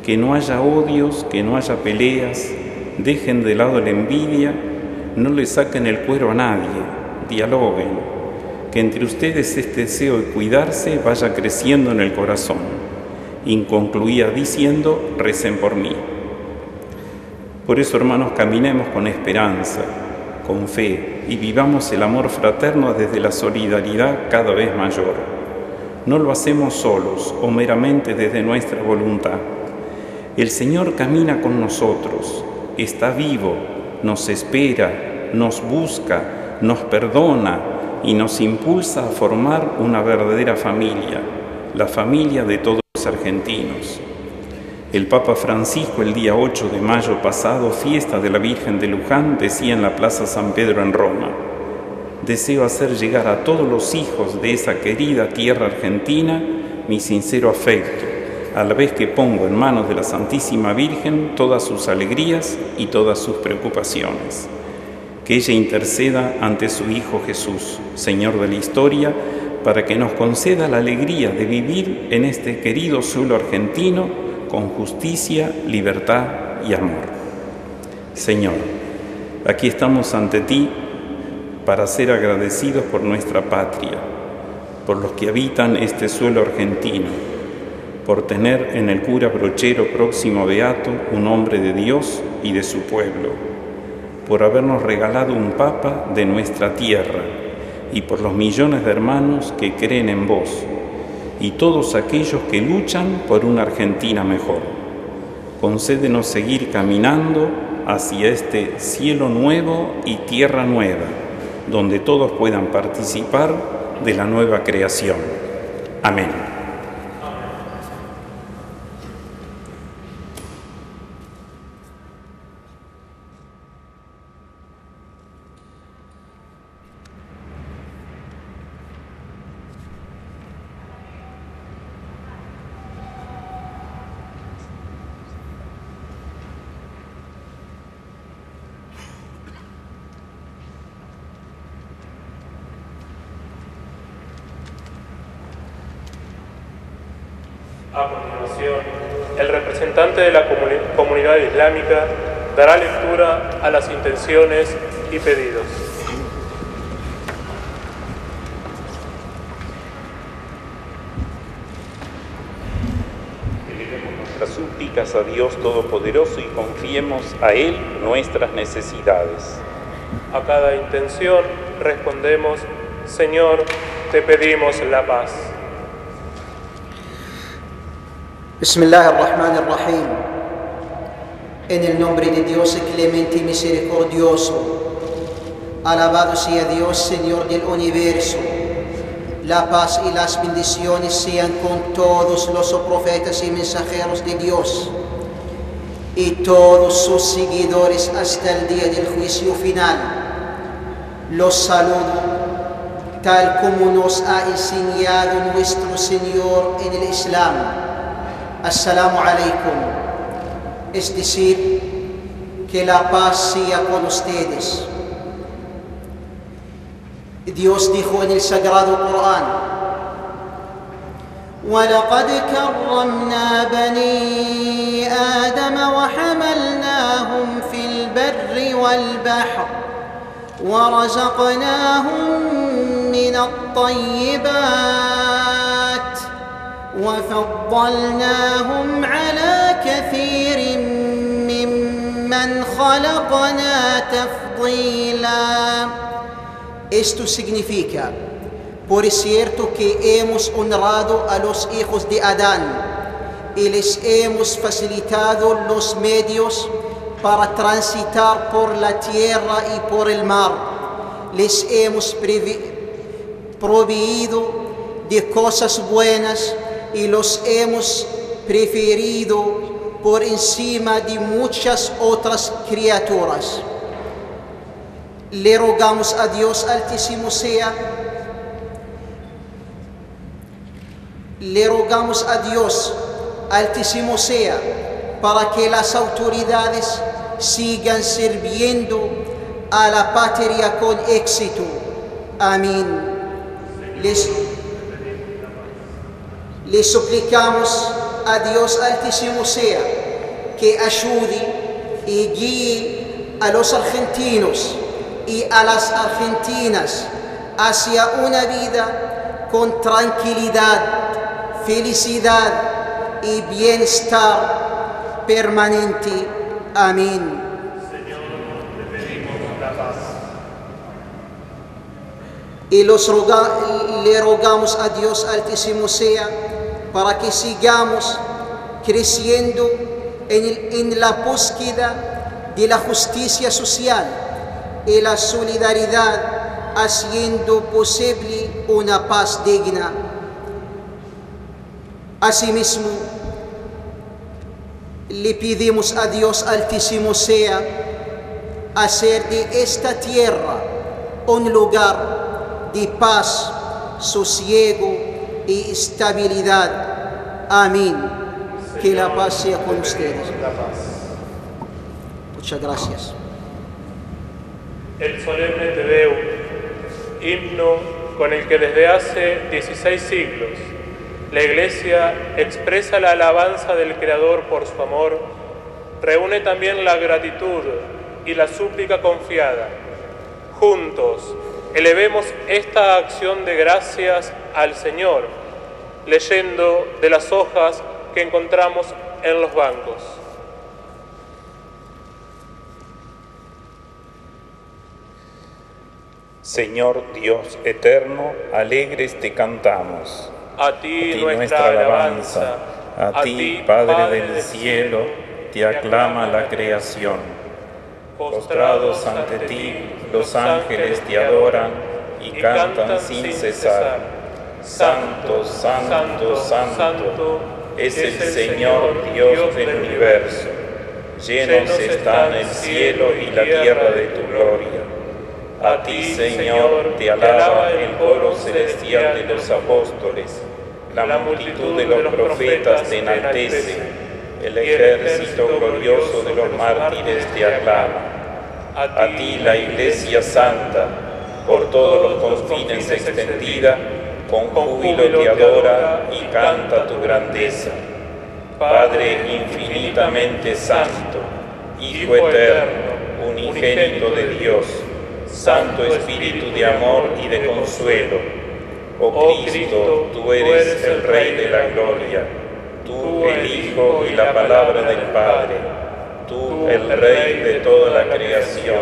[SPEAKER 5] que no haya odios, que no haya peleas, dejen de lado la envidia, no le saquen el cuero a nadie, dialoguen, que entre ustedes este deseo de cuidarse vaya creciendo en el corazón. Y concluía diciendo, recen por mí. Por eso, hermanos, caminemos con esperanza, con fe, y vivamos el amor fraterno desde la solidaridad cada vez mayor. No lo hacemos solos o meramente desde nuestra voluntad. El Señor camina con nosotros, está vivo, nos espera, nos busca, nos perdona y nos impulsa a formar una verdadera familia, la familia de todos los argentinos. El Papa Francisco, el día ocho de mayo pasado, fiesta de la Virgen de Luján, decía en la Plaza San Pedro en Roma: deseo hacer llegar a todos los hijos de esa querida tierra argentina mi sincero afecto, a la vez que pongo en manos de la Santísima Virgen todas sus alegrías y todas sus preocupaciones. Que ella interceda ante su Hijo Jesús, Señor de la historia, para que nos conceda la alegría de vivir en este querido suelo argentino con justicia, libertad y amor. Señor, aquí estamos ante ti para ser agradecidos por nuestra patria, por los que habitan este suelo argentino, por tener en el cura Brochero, próximo beato, un hombre de Dios y de su pueblo, por habernos regalado un Papa de nuestra tierra y por los millones de hermanos que creen en vos y todos aquellos que luchan por una Argentina mejor. Concédenos seguir caminando hacia este cielo nuevo y tierra nueva, donde todos puedan participar de la nueva creación. Amén.
[SPEAKER 4] A continuación, el representante de la comuni- comunidad islámica dará lectura a las intenciones y pedidos.
[SPEAKER 5] Elevemos nuestras súplicas a Dios Todopoderoso y confiemos a Él nuestras necesidades.
[SPEAKER 4] A cada intención respondemos: Señor, te pedimos la paz.
[SPEAKER 11] Bismillah ar-Rahman ar-Rahim. En el nombre de Dios clemente y misericordioso. Alabado sea Dios, Señor del universo. La paz y las bendiciones sean con todos los profetas y mensajeros de Dios y todos sus seguidores hasta el día del juicio final. Los saludo tal como nos ha enseñado nuestro Señor en el Islam. Assalamu alaikum, es decir, que la paz sea con ustedes. Dios dijo en el Sagrado Corán: وَلَقَدْ كَرَّمْنَا بَنِي آدَمَ وَحَمَلْنَاهُمْ فِي الْبَرِّ وَالْبَحْرِ وَرَزَقْناهُمْ مِنَ الطَّيِّبَاتِ وَفَضَّلْنَاهُمْ عَلَى كَثِيرٍ مِّمَّنْ خَلَقْنَا تَفْضِيلًا. Esto significa, por cierto, que hemos honrado a los hijos de Adán y les hemos facilitado los medios para transitar por la tierra y por el mar. Les hemos proveído de cosas buenas y los hemos preferido por encima de muchas otras criaturas. Le rogamos a Dios Altísimo sea, le rogamos a Dios Altísimo sea para que las autoridades sigan sirviendo a la patria con éxito. Amén. Les, les suplicamos a Dios Altísimo sea que ayude y guíe a los argentinos y a las argentinas hacia una vida con tranquilidad, felicidad y bienestar permanente. Amén.
[SPEAKER 4] Señor, te pedimos la paz.
[SPEAKER 11] Y los roga, le rogamos a Dios Altísimo sea para que sigamos creciendo en, el, en la búsqueda de la justicia social y la solidaridad, haciendo posible una paz digna. Asimismo, le pedimos a Dios Altísimo sea hacer de esta tierra un lugar de paz, sosiego y estabilidad. Amén. Señor, que la paz sea con ustedes. Muchas gracias.
[SPEAKER 4] El solemne Te Deum, himno con el que desde hace dieciséis siglos la Iglesia expresa la alabanza del Creador por su amor, reúne también la gratitud y la súplica confiada. Juntos, elevemos esta acción de gracias al Señor, leyendo de las hojas que encontramos en los bancos.
[SPEAKER 5] Señor Dios eterno, alegres te cantamos.
[SPEAKER 4] A ti,
[SPEAKER 5] a ti
[SPEAKER 4] nuestra,
[SPEAKER 5] nuestra
[SPEAKER 4] alabanza,
[SPEAKER 5] alabanza, a ti, Padre, Padre del cielo, te aclama la creación. Postrados ante ti, los ángeles te adoran y cantan sin cesar. Santo, santo, santo, es el Señor Dios del universo. Llenos están el cielo y la tierra de tu gloria. A ti, Señor, te alaba el coro celestial de los apóstoles, la multitud de los profetas te enaltece, el ejército glorioso de los mártires te aclama. A ti, la Iglesia Santa, por todos los confines extendida, con júbilo te adora y canta tu grandeza. Padre infinitamente santo, Hijo eterno, unigénito de Dios, Santo Espíritu de amor y de consuelo, oh Cristo, tú eres el Rey de la gloria, tú el Hijo y la palabra del Padre, tú el Rey de toda la creación.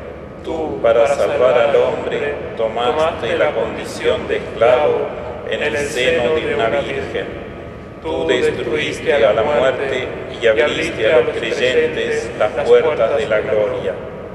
[SPEAKER 5] Tú, para salvar al hombre, tomaste la condición de esclavo en el seno de una virgen. Tú destruiste a la muerte y abriste a los creyentes las puertas de la gloria.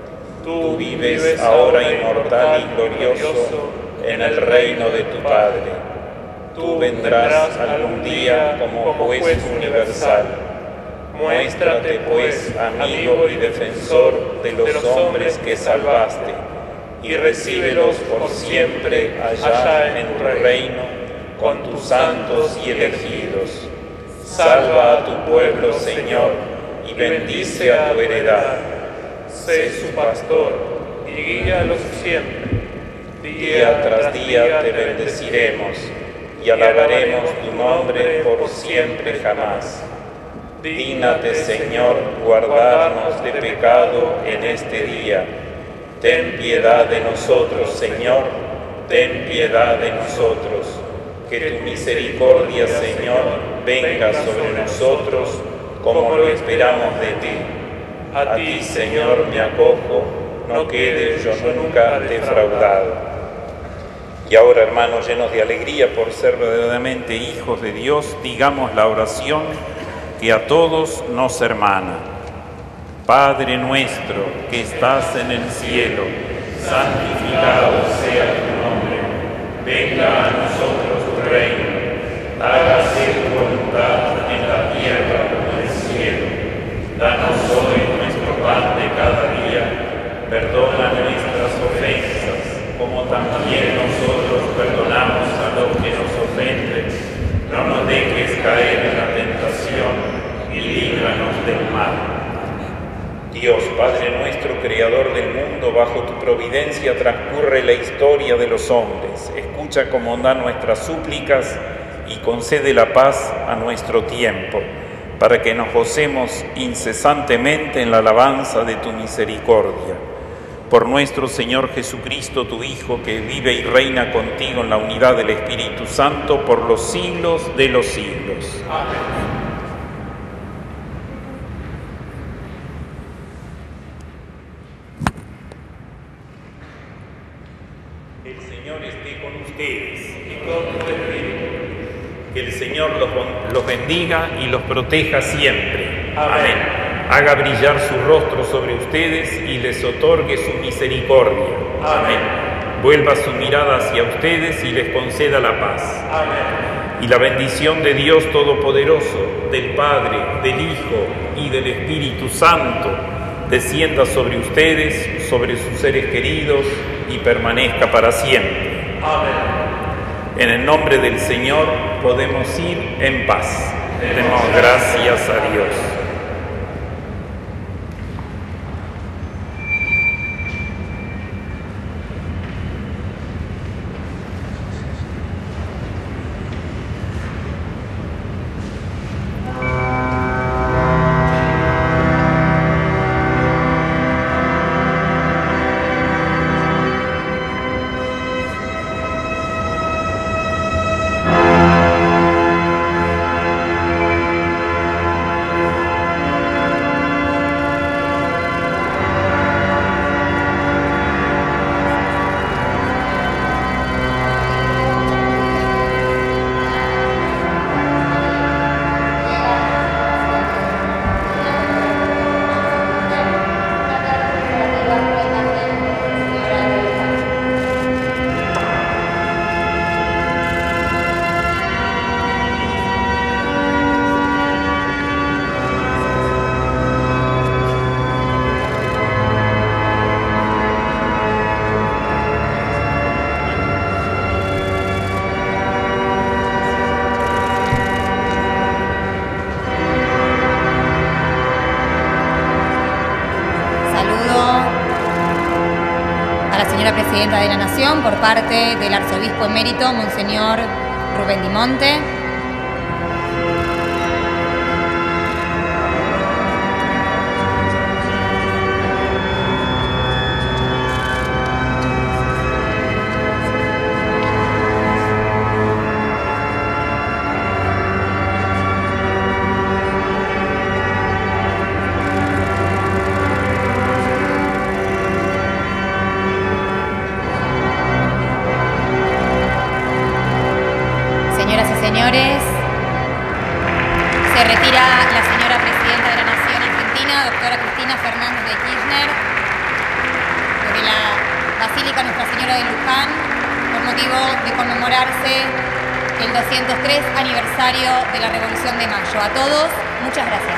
[SPEAKER 5] Tú vives ahora inmortal y glorioso en el reino de tu Padre. Tú vendrás algún día como juez universal. Muéstrate, pues, amigo y defensor de los hombres que salvaste, y recíbelos por siempre allá en tu reino con tus santos y elegidos. Salva a tu pueblo, Señor, y bendice a tu heredad. Sé su pastor y guíalos siempre. Día tras día te bendeciremos y alabaremos tu nombre por siempre jamás. Dígnate, Señor, guardarnos de pecado en este día. Ten piedad de nosotros, Señor, ten piedad de nosotros. Que tu misericordia, Señor, venga sobre nosotros como lo esperamos de ti. A ti, Señor, me acojo, no quede yo nunca defraudado. Y ahora, hermanos, llenos de alegría por ser verdaderamente hijos de Dios, digamos la oración que a todos nos hermana. Padre nuestro que estás en el cielo, santificado sea tu nombre. Venga a nosotros tu reino. Hágase tu voluntad en la tierra como en el cielo. Danos hoy nuestro pan de cada día. Perdona nuestras ofensas, como también nosotros perdonamos a los que nos ofenden. No nos dejes caer en la tentación y líbranos del mal. Dios, Padre nuestro, Creador del mundo, bajo tu providencia transcurre la historia de los hombres. Escucha con bondad nuestras súplicas y concede la paz a nuestro tiempo, para que nos gocemos incesantemente en la alabanza de tu misericordia. Por nuestro Señor Jesucristo, tu Hijo, que vive y reina contigo en la unidad del Espíritu Santo por los siglos de los siglos. Amén. El Señor esté con ustedes y con tu espíritu. Que el Señor los, los bendiga y los proteja siempre. Amén. Amén. Haga brillar su rostro sobre ustedes y les otorgue su misericordia. Amén. Vuelva su mirada hacia ustedes y les conceda la paz. Amén. Y la bendición de Dios Todopoderoso, del Padre, del Hijo y del Espíritu Santo, descienda sobre ustedes, sobre sus seres queridos y permanezca para siempre. Amén. En el nombre del Señor podemos ir en paz. Demos gracias a Dios.
[SPEAKER 3] Presidenta de la Nación, por parte del Arzobispo Emérito, Monseñor Rubén Di Monte. Señores, se retira la señora Presidenta de la Nación Argentina, doctora Cristina Fernández de Kirchner, de la Basílica Nuestra Señora de Luján, por motivo de conmemorarse el doscientos tres aniversario de la Revolución de Mayo. A todos, muchas gracias.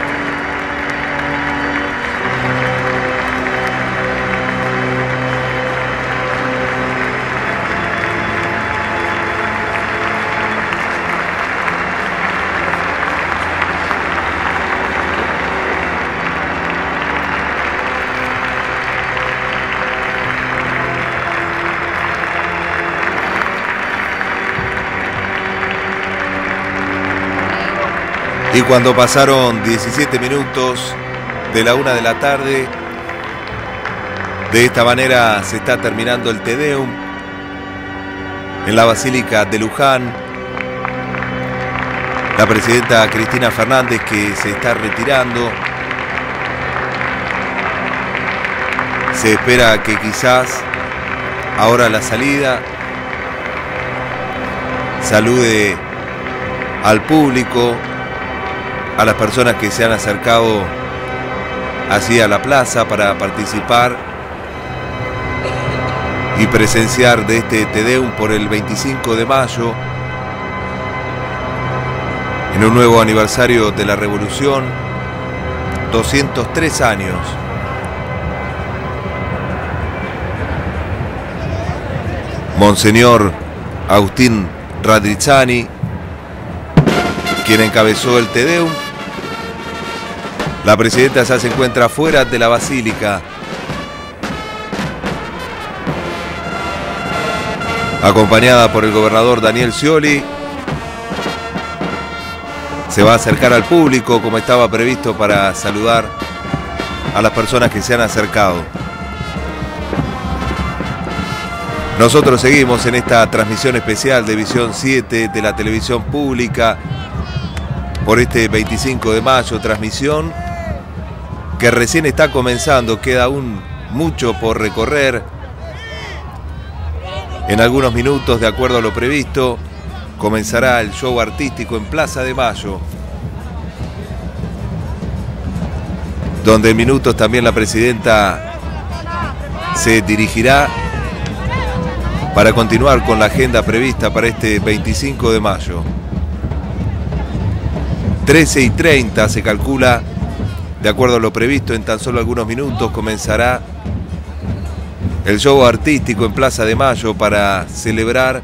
[SPEAKER 1] Y cuando pasaron diecisiete minutos de la una de la tarde, de esta manera se está terminando el Te Deum en la Basílica de Luján. La presidenta Cristina Fernández, que se está retirando, se espera que quizás ahora a la salida salude al público, a las personas que se han acercado así a la plaza para participar y presenciar de este Te Deum por el veinticinco de mayo, en un nuevo aniversario de la Revolución, doscientos tres años. Monseñor Agustín Radrizzani, quien encabezó el Te Deum. La presidenta ya se encuentra fuera de la basílica, acompañada por el gobernador Daniel Scioli se va a acercar al público como estaba previsto para saludar a las personas que se han acercado. Nosotros seguimos en esta transmisión especial de Visión siete de la televisión pública por este veinticinco de mayo, transmisión que recién está comenzando, queda aún mucho por recorrer. En algunos minutos, de acuerdo a lo previsto, comenzará el show artístico en Plaza de Mayo, donde en minutos también la presidenta se dirigirá para continuar con la agenda prevista para este veinticinco de mayo. trece y treinta se calcula, de acuerdo a lo previsto, en tan solo algunos minutos comenzará el show artístico en Plaza de Mayo para celebrar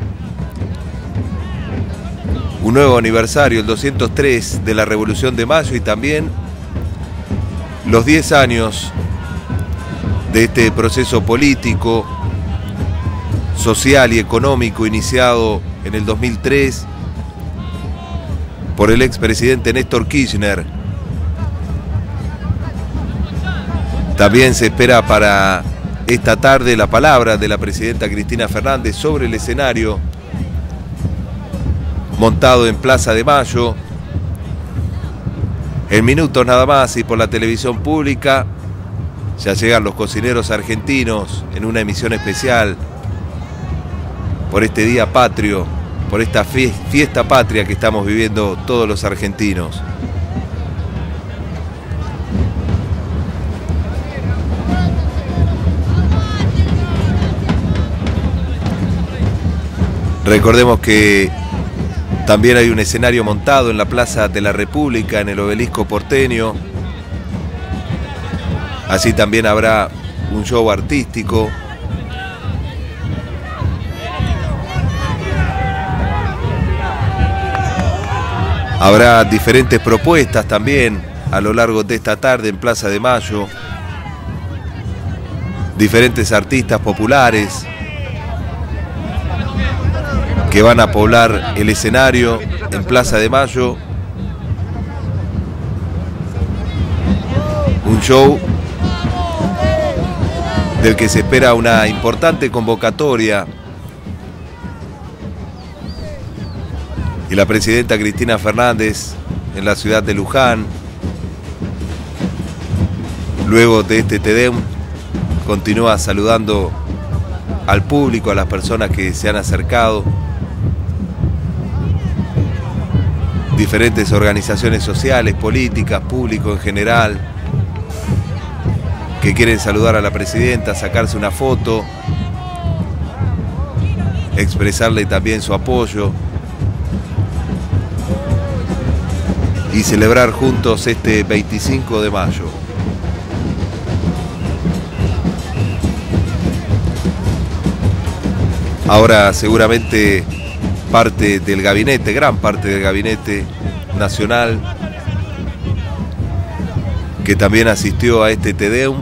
[SPEAKER 1] un nuevo aniversario, el doscientos tres de la Revolución de Mayo, y también los diez años de este proceso político, social y económico iniciado en el dos mil tres por el expresidente Néstor Kirchner. También se espera para esta tarde la palabra de la presidenta Cristina Fernández sobre el escenario montado en Plaza de Mayo. En minutos nada más y por la televisión pública ya llegan los cocineros argentinos en una emisión especial por este día patrio, por esta fiesta patria que estamos viviendo todos los argentinos. Recordemos que también hay un escenario montado en la Plaza de la República, en el Obelisco porteño. Así también habrá un show artístico. Habrá diferentes propuestas también a lo largo de esta tarde en Plaza de Mayo. Diferentes artistas populares que van a poblar el escenario en Plaza de Mayo. Un show del que se espera una importante convocatoria. Y la presidenta Cristina Fernández en la ciudad de Luján, luego de este Te Deum, continúa saludando al público, a las personas que se han acercado. Diferentes organizaciones sociales, políticas, público en general, que quieren saludar a la presidenta, sacarse una foto, expresarle también su apoyo y celebrar juntos este veinticinco de mayo. Ahora seguramente parte del gabinete, gran parte del gabinete nacional, que también asistió a este Te Deum,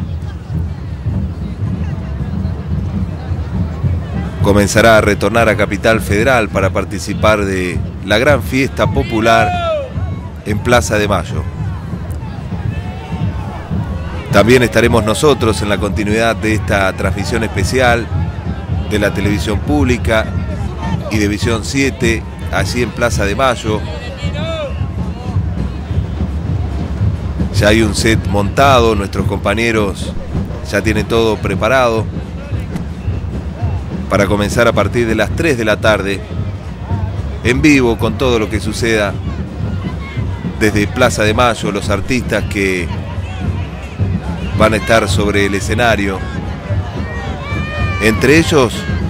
[SPEAKER 1] comenzará a retornar a Capital Federal para participar de la gran fiesta popular en Plaza de Mayo. También estaremos nosotros en la continuidad de esta transmisión especial de la televisión pública y de Visión siete, allí en Plaza de Mayo. Ya hay un set montado, nuestros compañeros ya tienen todo preparado para comenzar a partir de las tres de la tarde, en vivo, con todo lo que suceda desde Plaza de Mayo, los artistas que van a estar sobre el escenario. Entre ellos,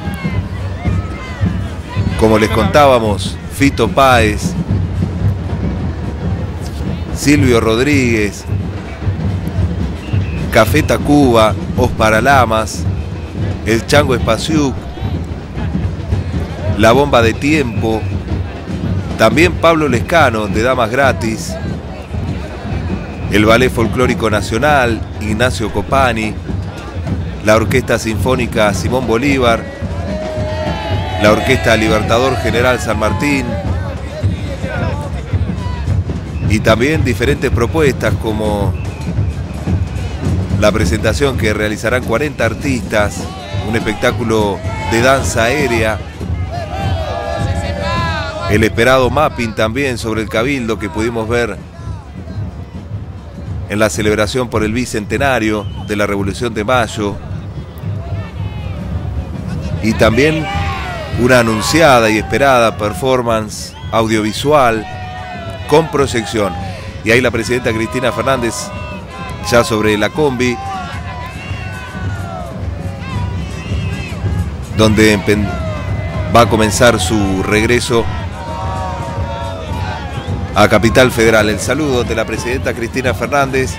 [SPEAKER 1] como les contábamos, Fito Páez, Silvio Rodríguez, Café Tacuba, Os Paralamas, El Chango Espaciuc, La Bomba de Tiempo, también Pablo Lescano de Damas Gratis, el Ballet Folclórico Nacional, Ignacio Copani, la Orquesta Sinfónica Simón Bolívar, la Orquesta Libertador General San Martín, Y también diferentes propuestas como la presentación que realizarán cuarenta artistas, un espectáculo de danza aérea, el esperado mapping también sobre el Cabildo que pudimos ver en la celebración por el bicentenario de la Revolución de Mayo, y también una anunciada y esperada performance audiovisual con proyección. Y ahí la presidenta Cristina Fernández ya sobre la combi, donde va a comenzar su regreso a Capital Federal. El saludo de la presidenta Cristina Fernández.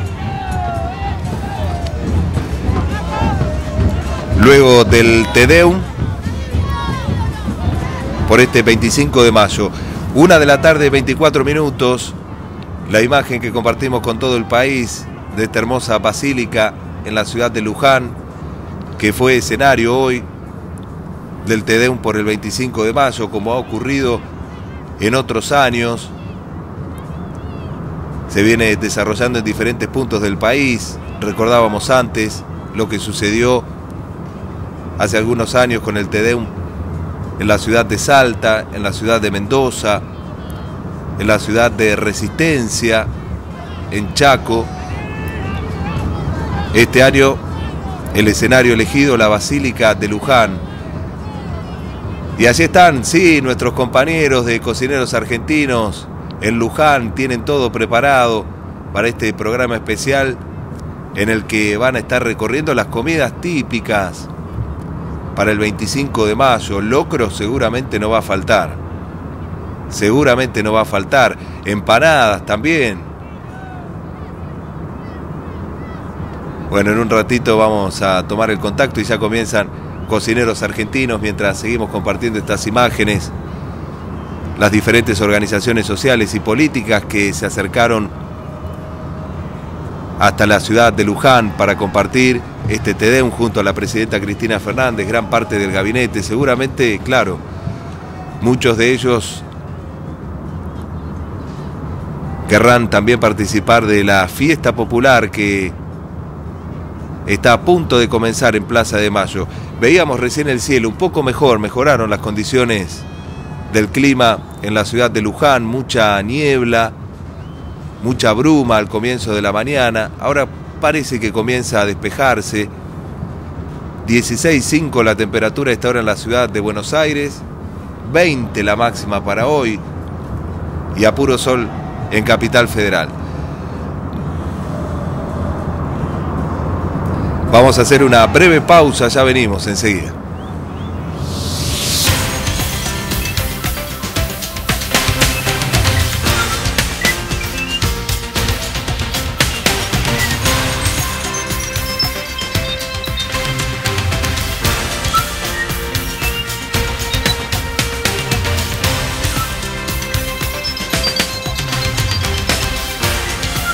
[SPEAKER 1] Luego del Te Deum por este veinticinco de mayo. Una de la tarde, veinticuatro minutos. La imagen que compartimos con todo el país de esta hermosa basílica en la ciudad de Luján, que fue escenario hoy del Te Deum por el veinticinco de mayo, como ha ocurrido en otros años. Se viene desarrollando en diferentes puntos del país. Recordábamos antes lo que sucedió hace algunos años con el Te Deum en la ciudad de Salta, en la ciudad de Mendoza, en la ciudad de Resistencia, en Chaco. Este año el escenario elegido, la Basílica de Luján. Y allí están, sí, nuestros compañeros de Cocineros Argentinos en Luján, tienen todo preparado para este programa especial en el que van a estar recorriendo las comidas típicas para el veinticinco de mayo. Locro seguramente no va a faltar, seguramente no va a faltar, empanadas también. Bueno, en un ratito vamos a tomar el contacto y ya comienzan Cocineros Argentinos mientras seguimos compartiendo estas imágenes. Las diferentes organizaciones sociales y políticas que se acercaron hasta la ciudad de Luján para compartir este Te Deum junto a la presidenta Cristina Fernández, gran parte del gabinete. Seguramente, claro, muchos de ellos querrán también participar de la fiesta popular que está a punto de comenzar en Plaza de Mayo. Veíamos recién el cielo un poco mejor, mejoraron las condiciones del clima en la ciudad de Luján, mucha niebla, mucha bruma al comienzo de la mañana. Ahora parece que comienza a despejarse. dieciséis punto cinco la temperatura a esta hora en la ciudad de Buenos Aires, veinte la máxima para hoy y a puro sol en Capital Federal. Vamos a hacer una breve pausa, ya venimos enseguida.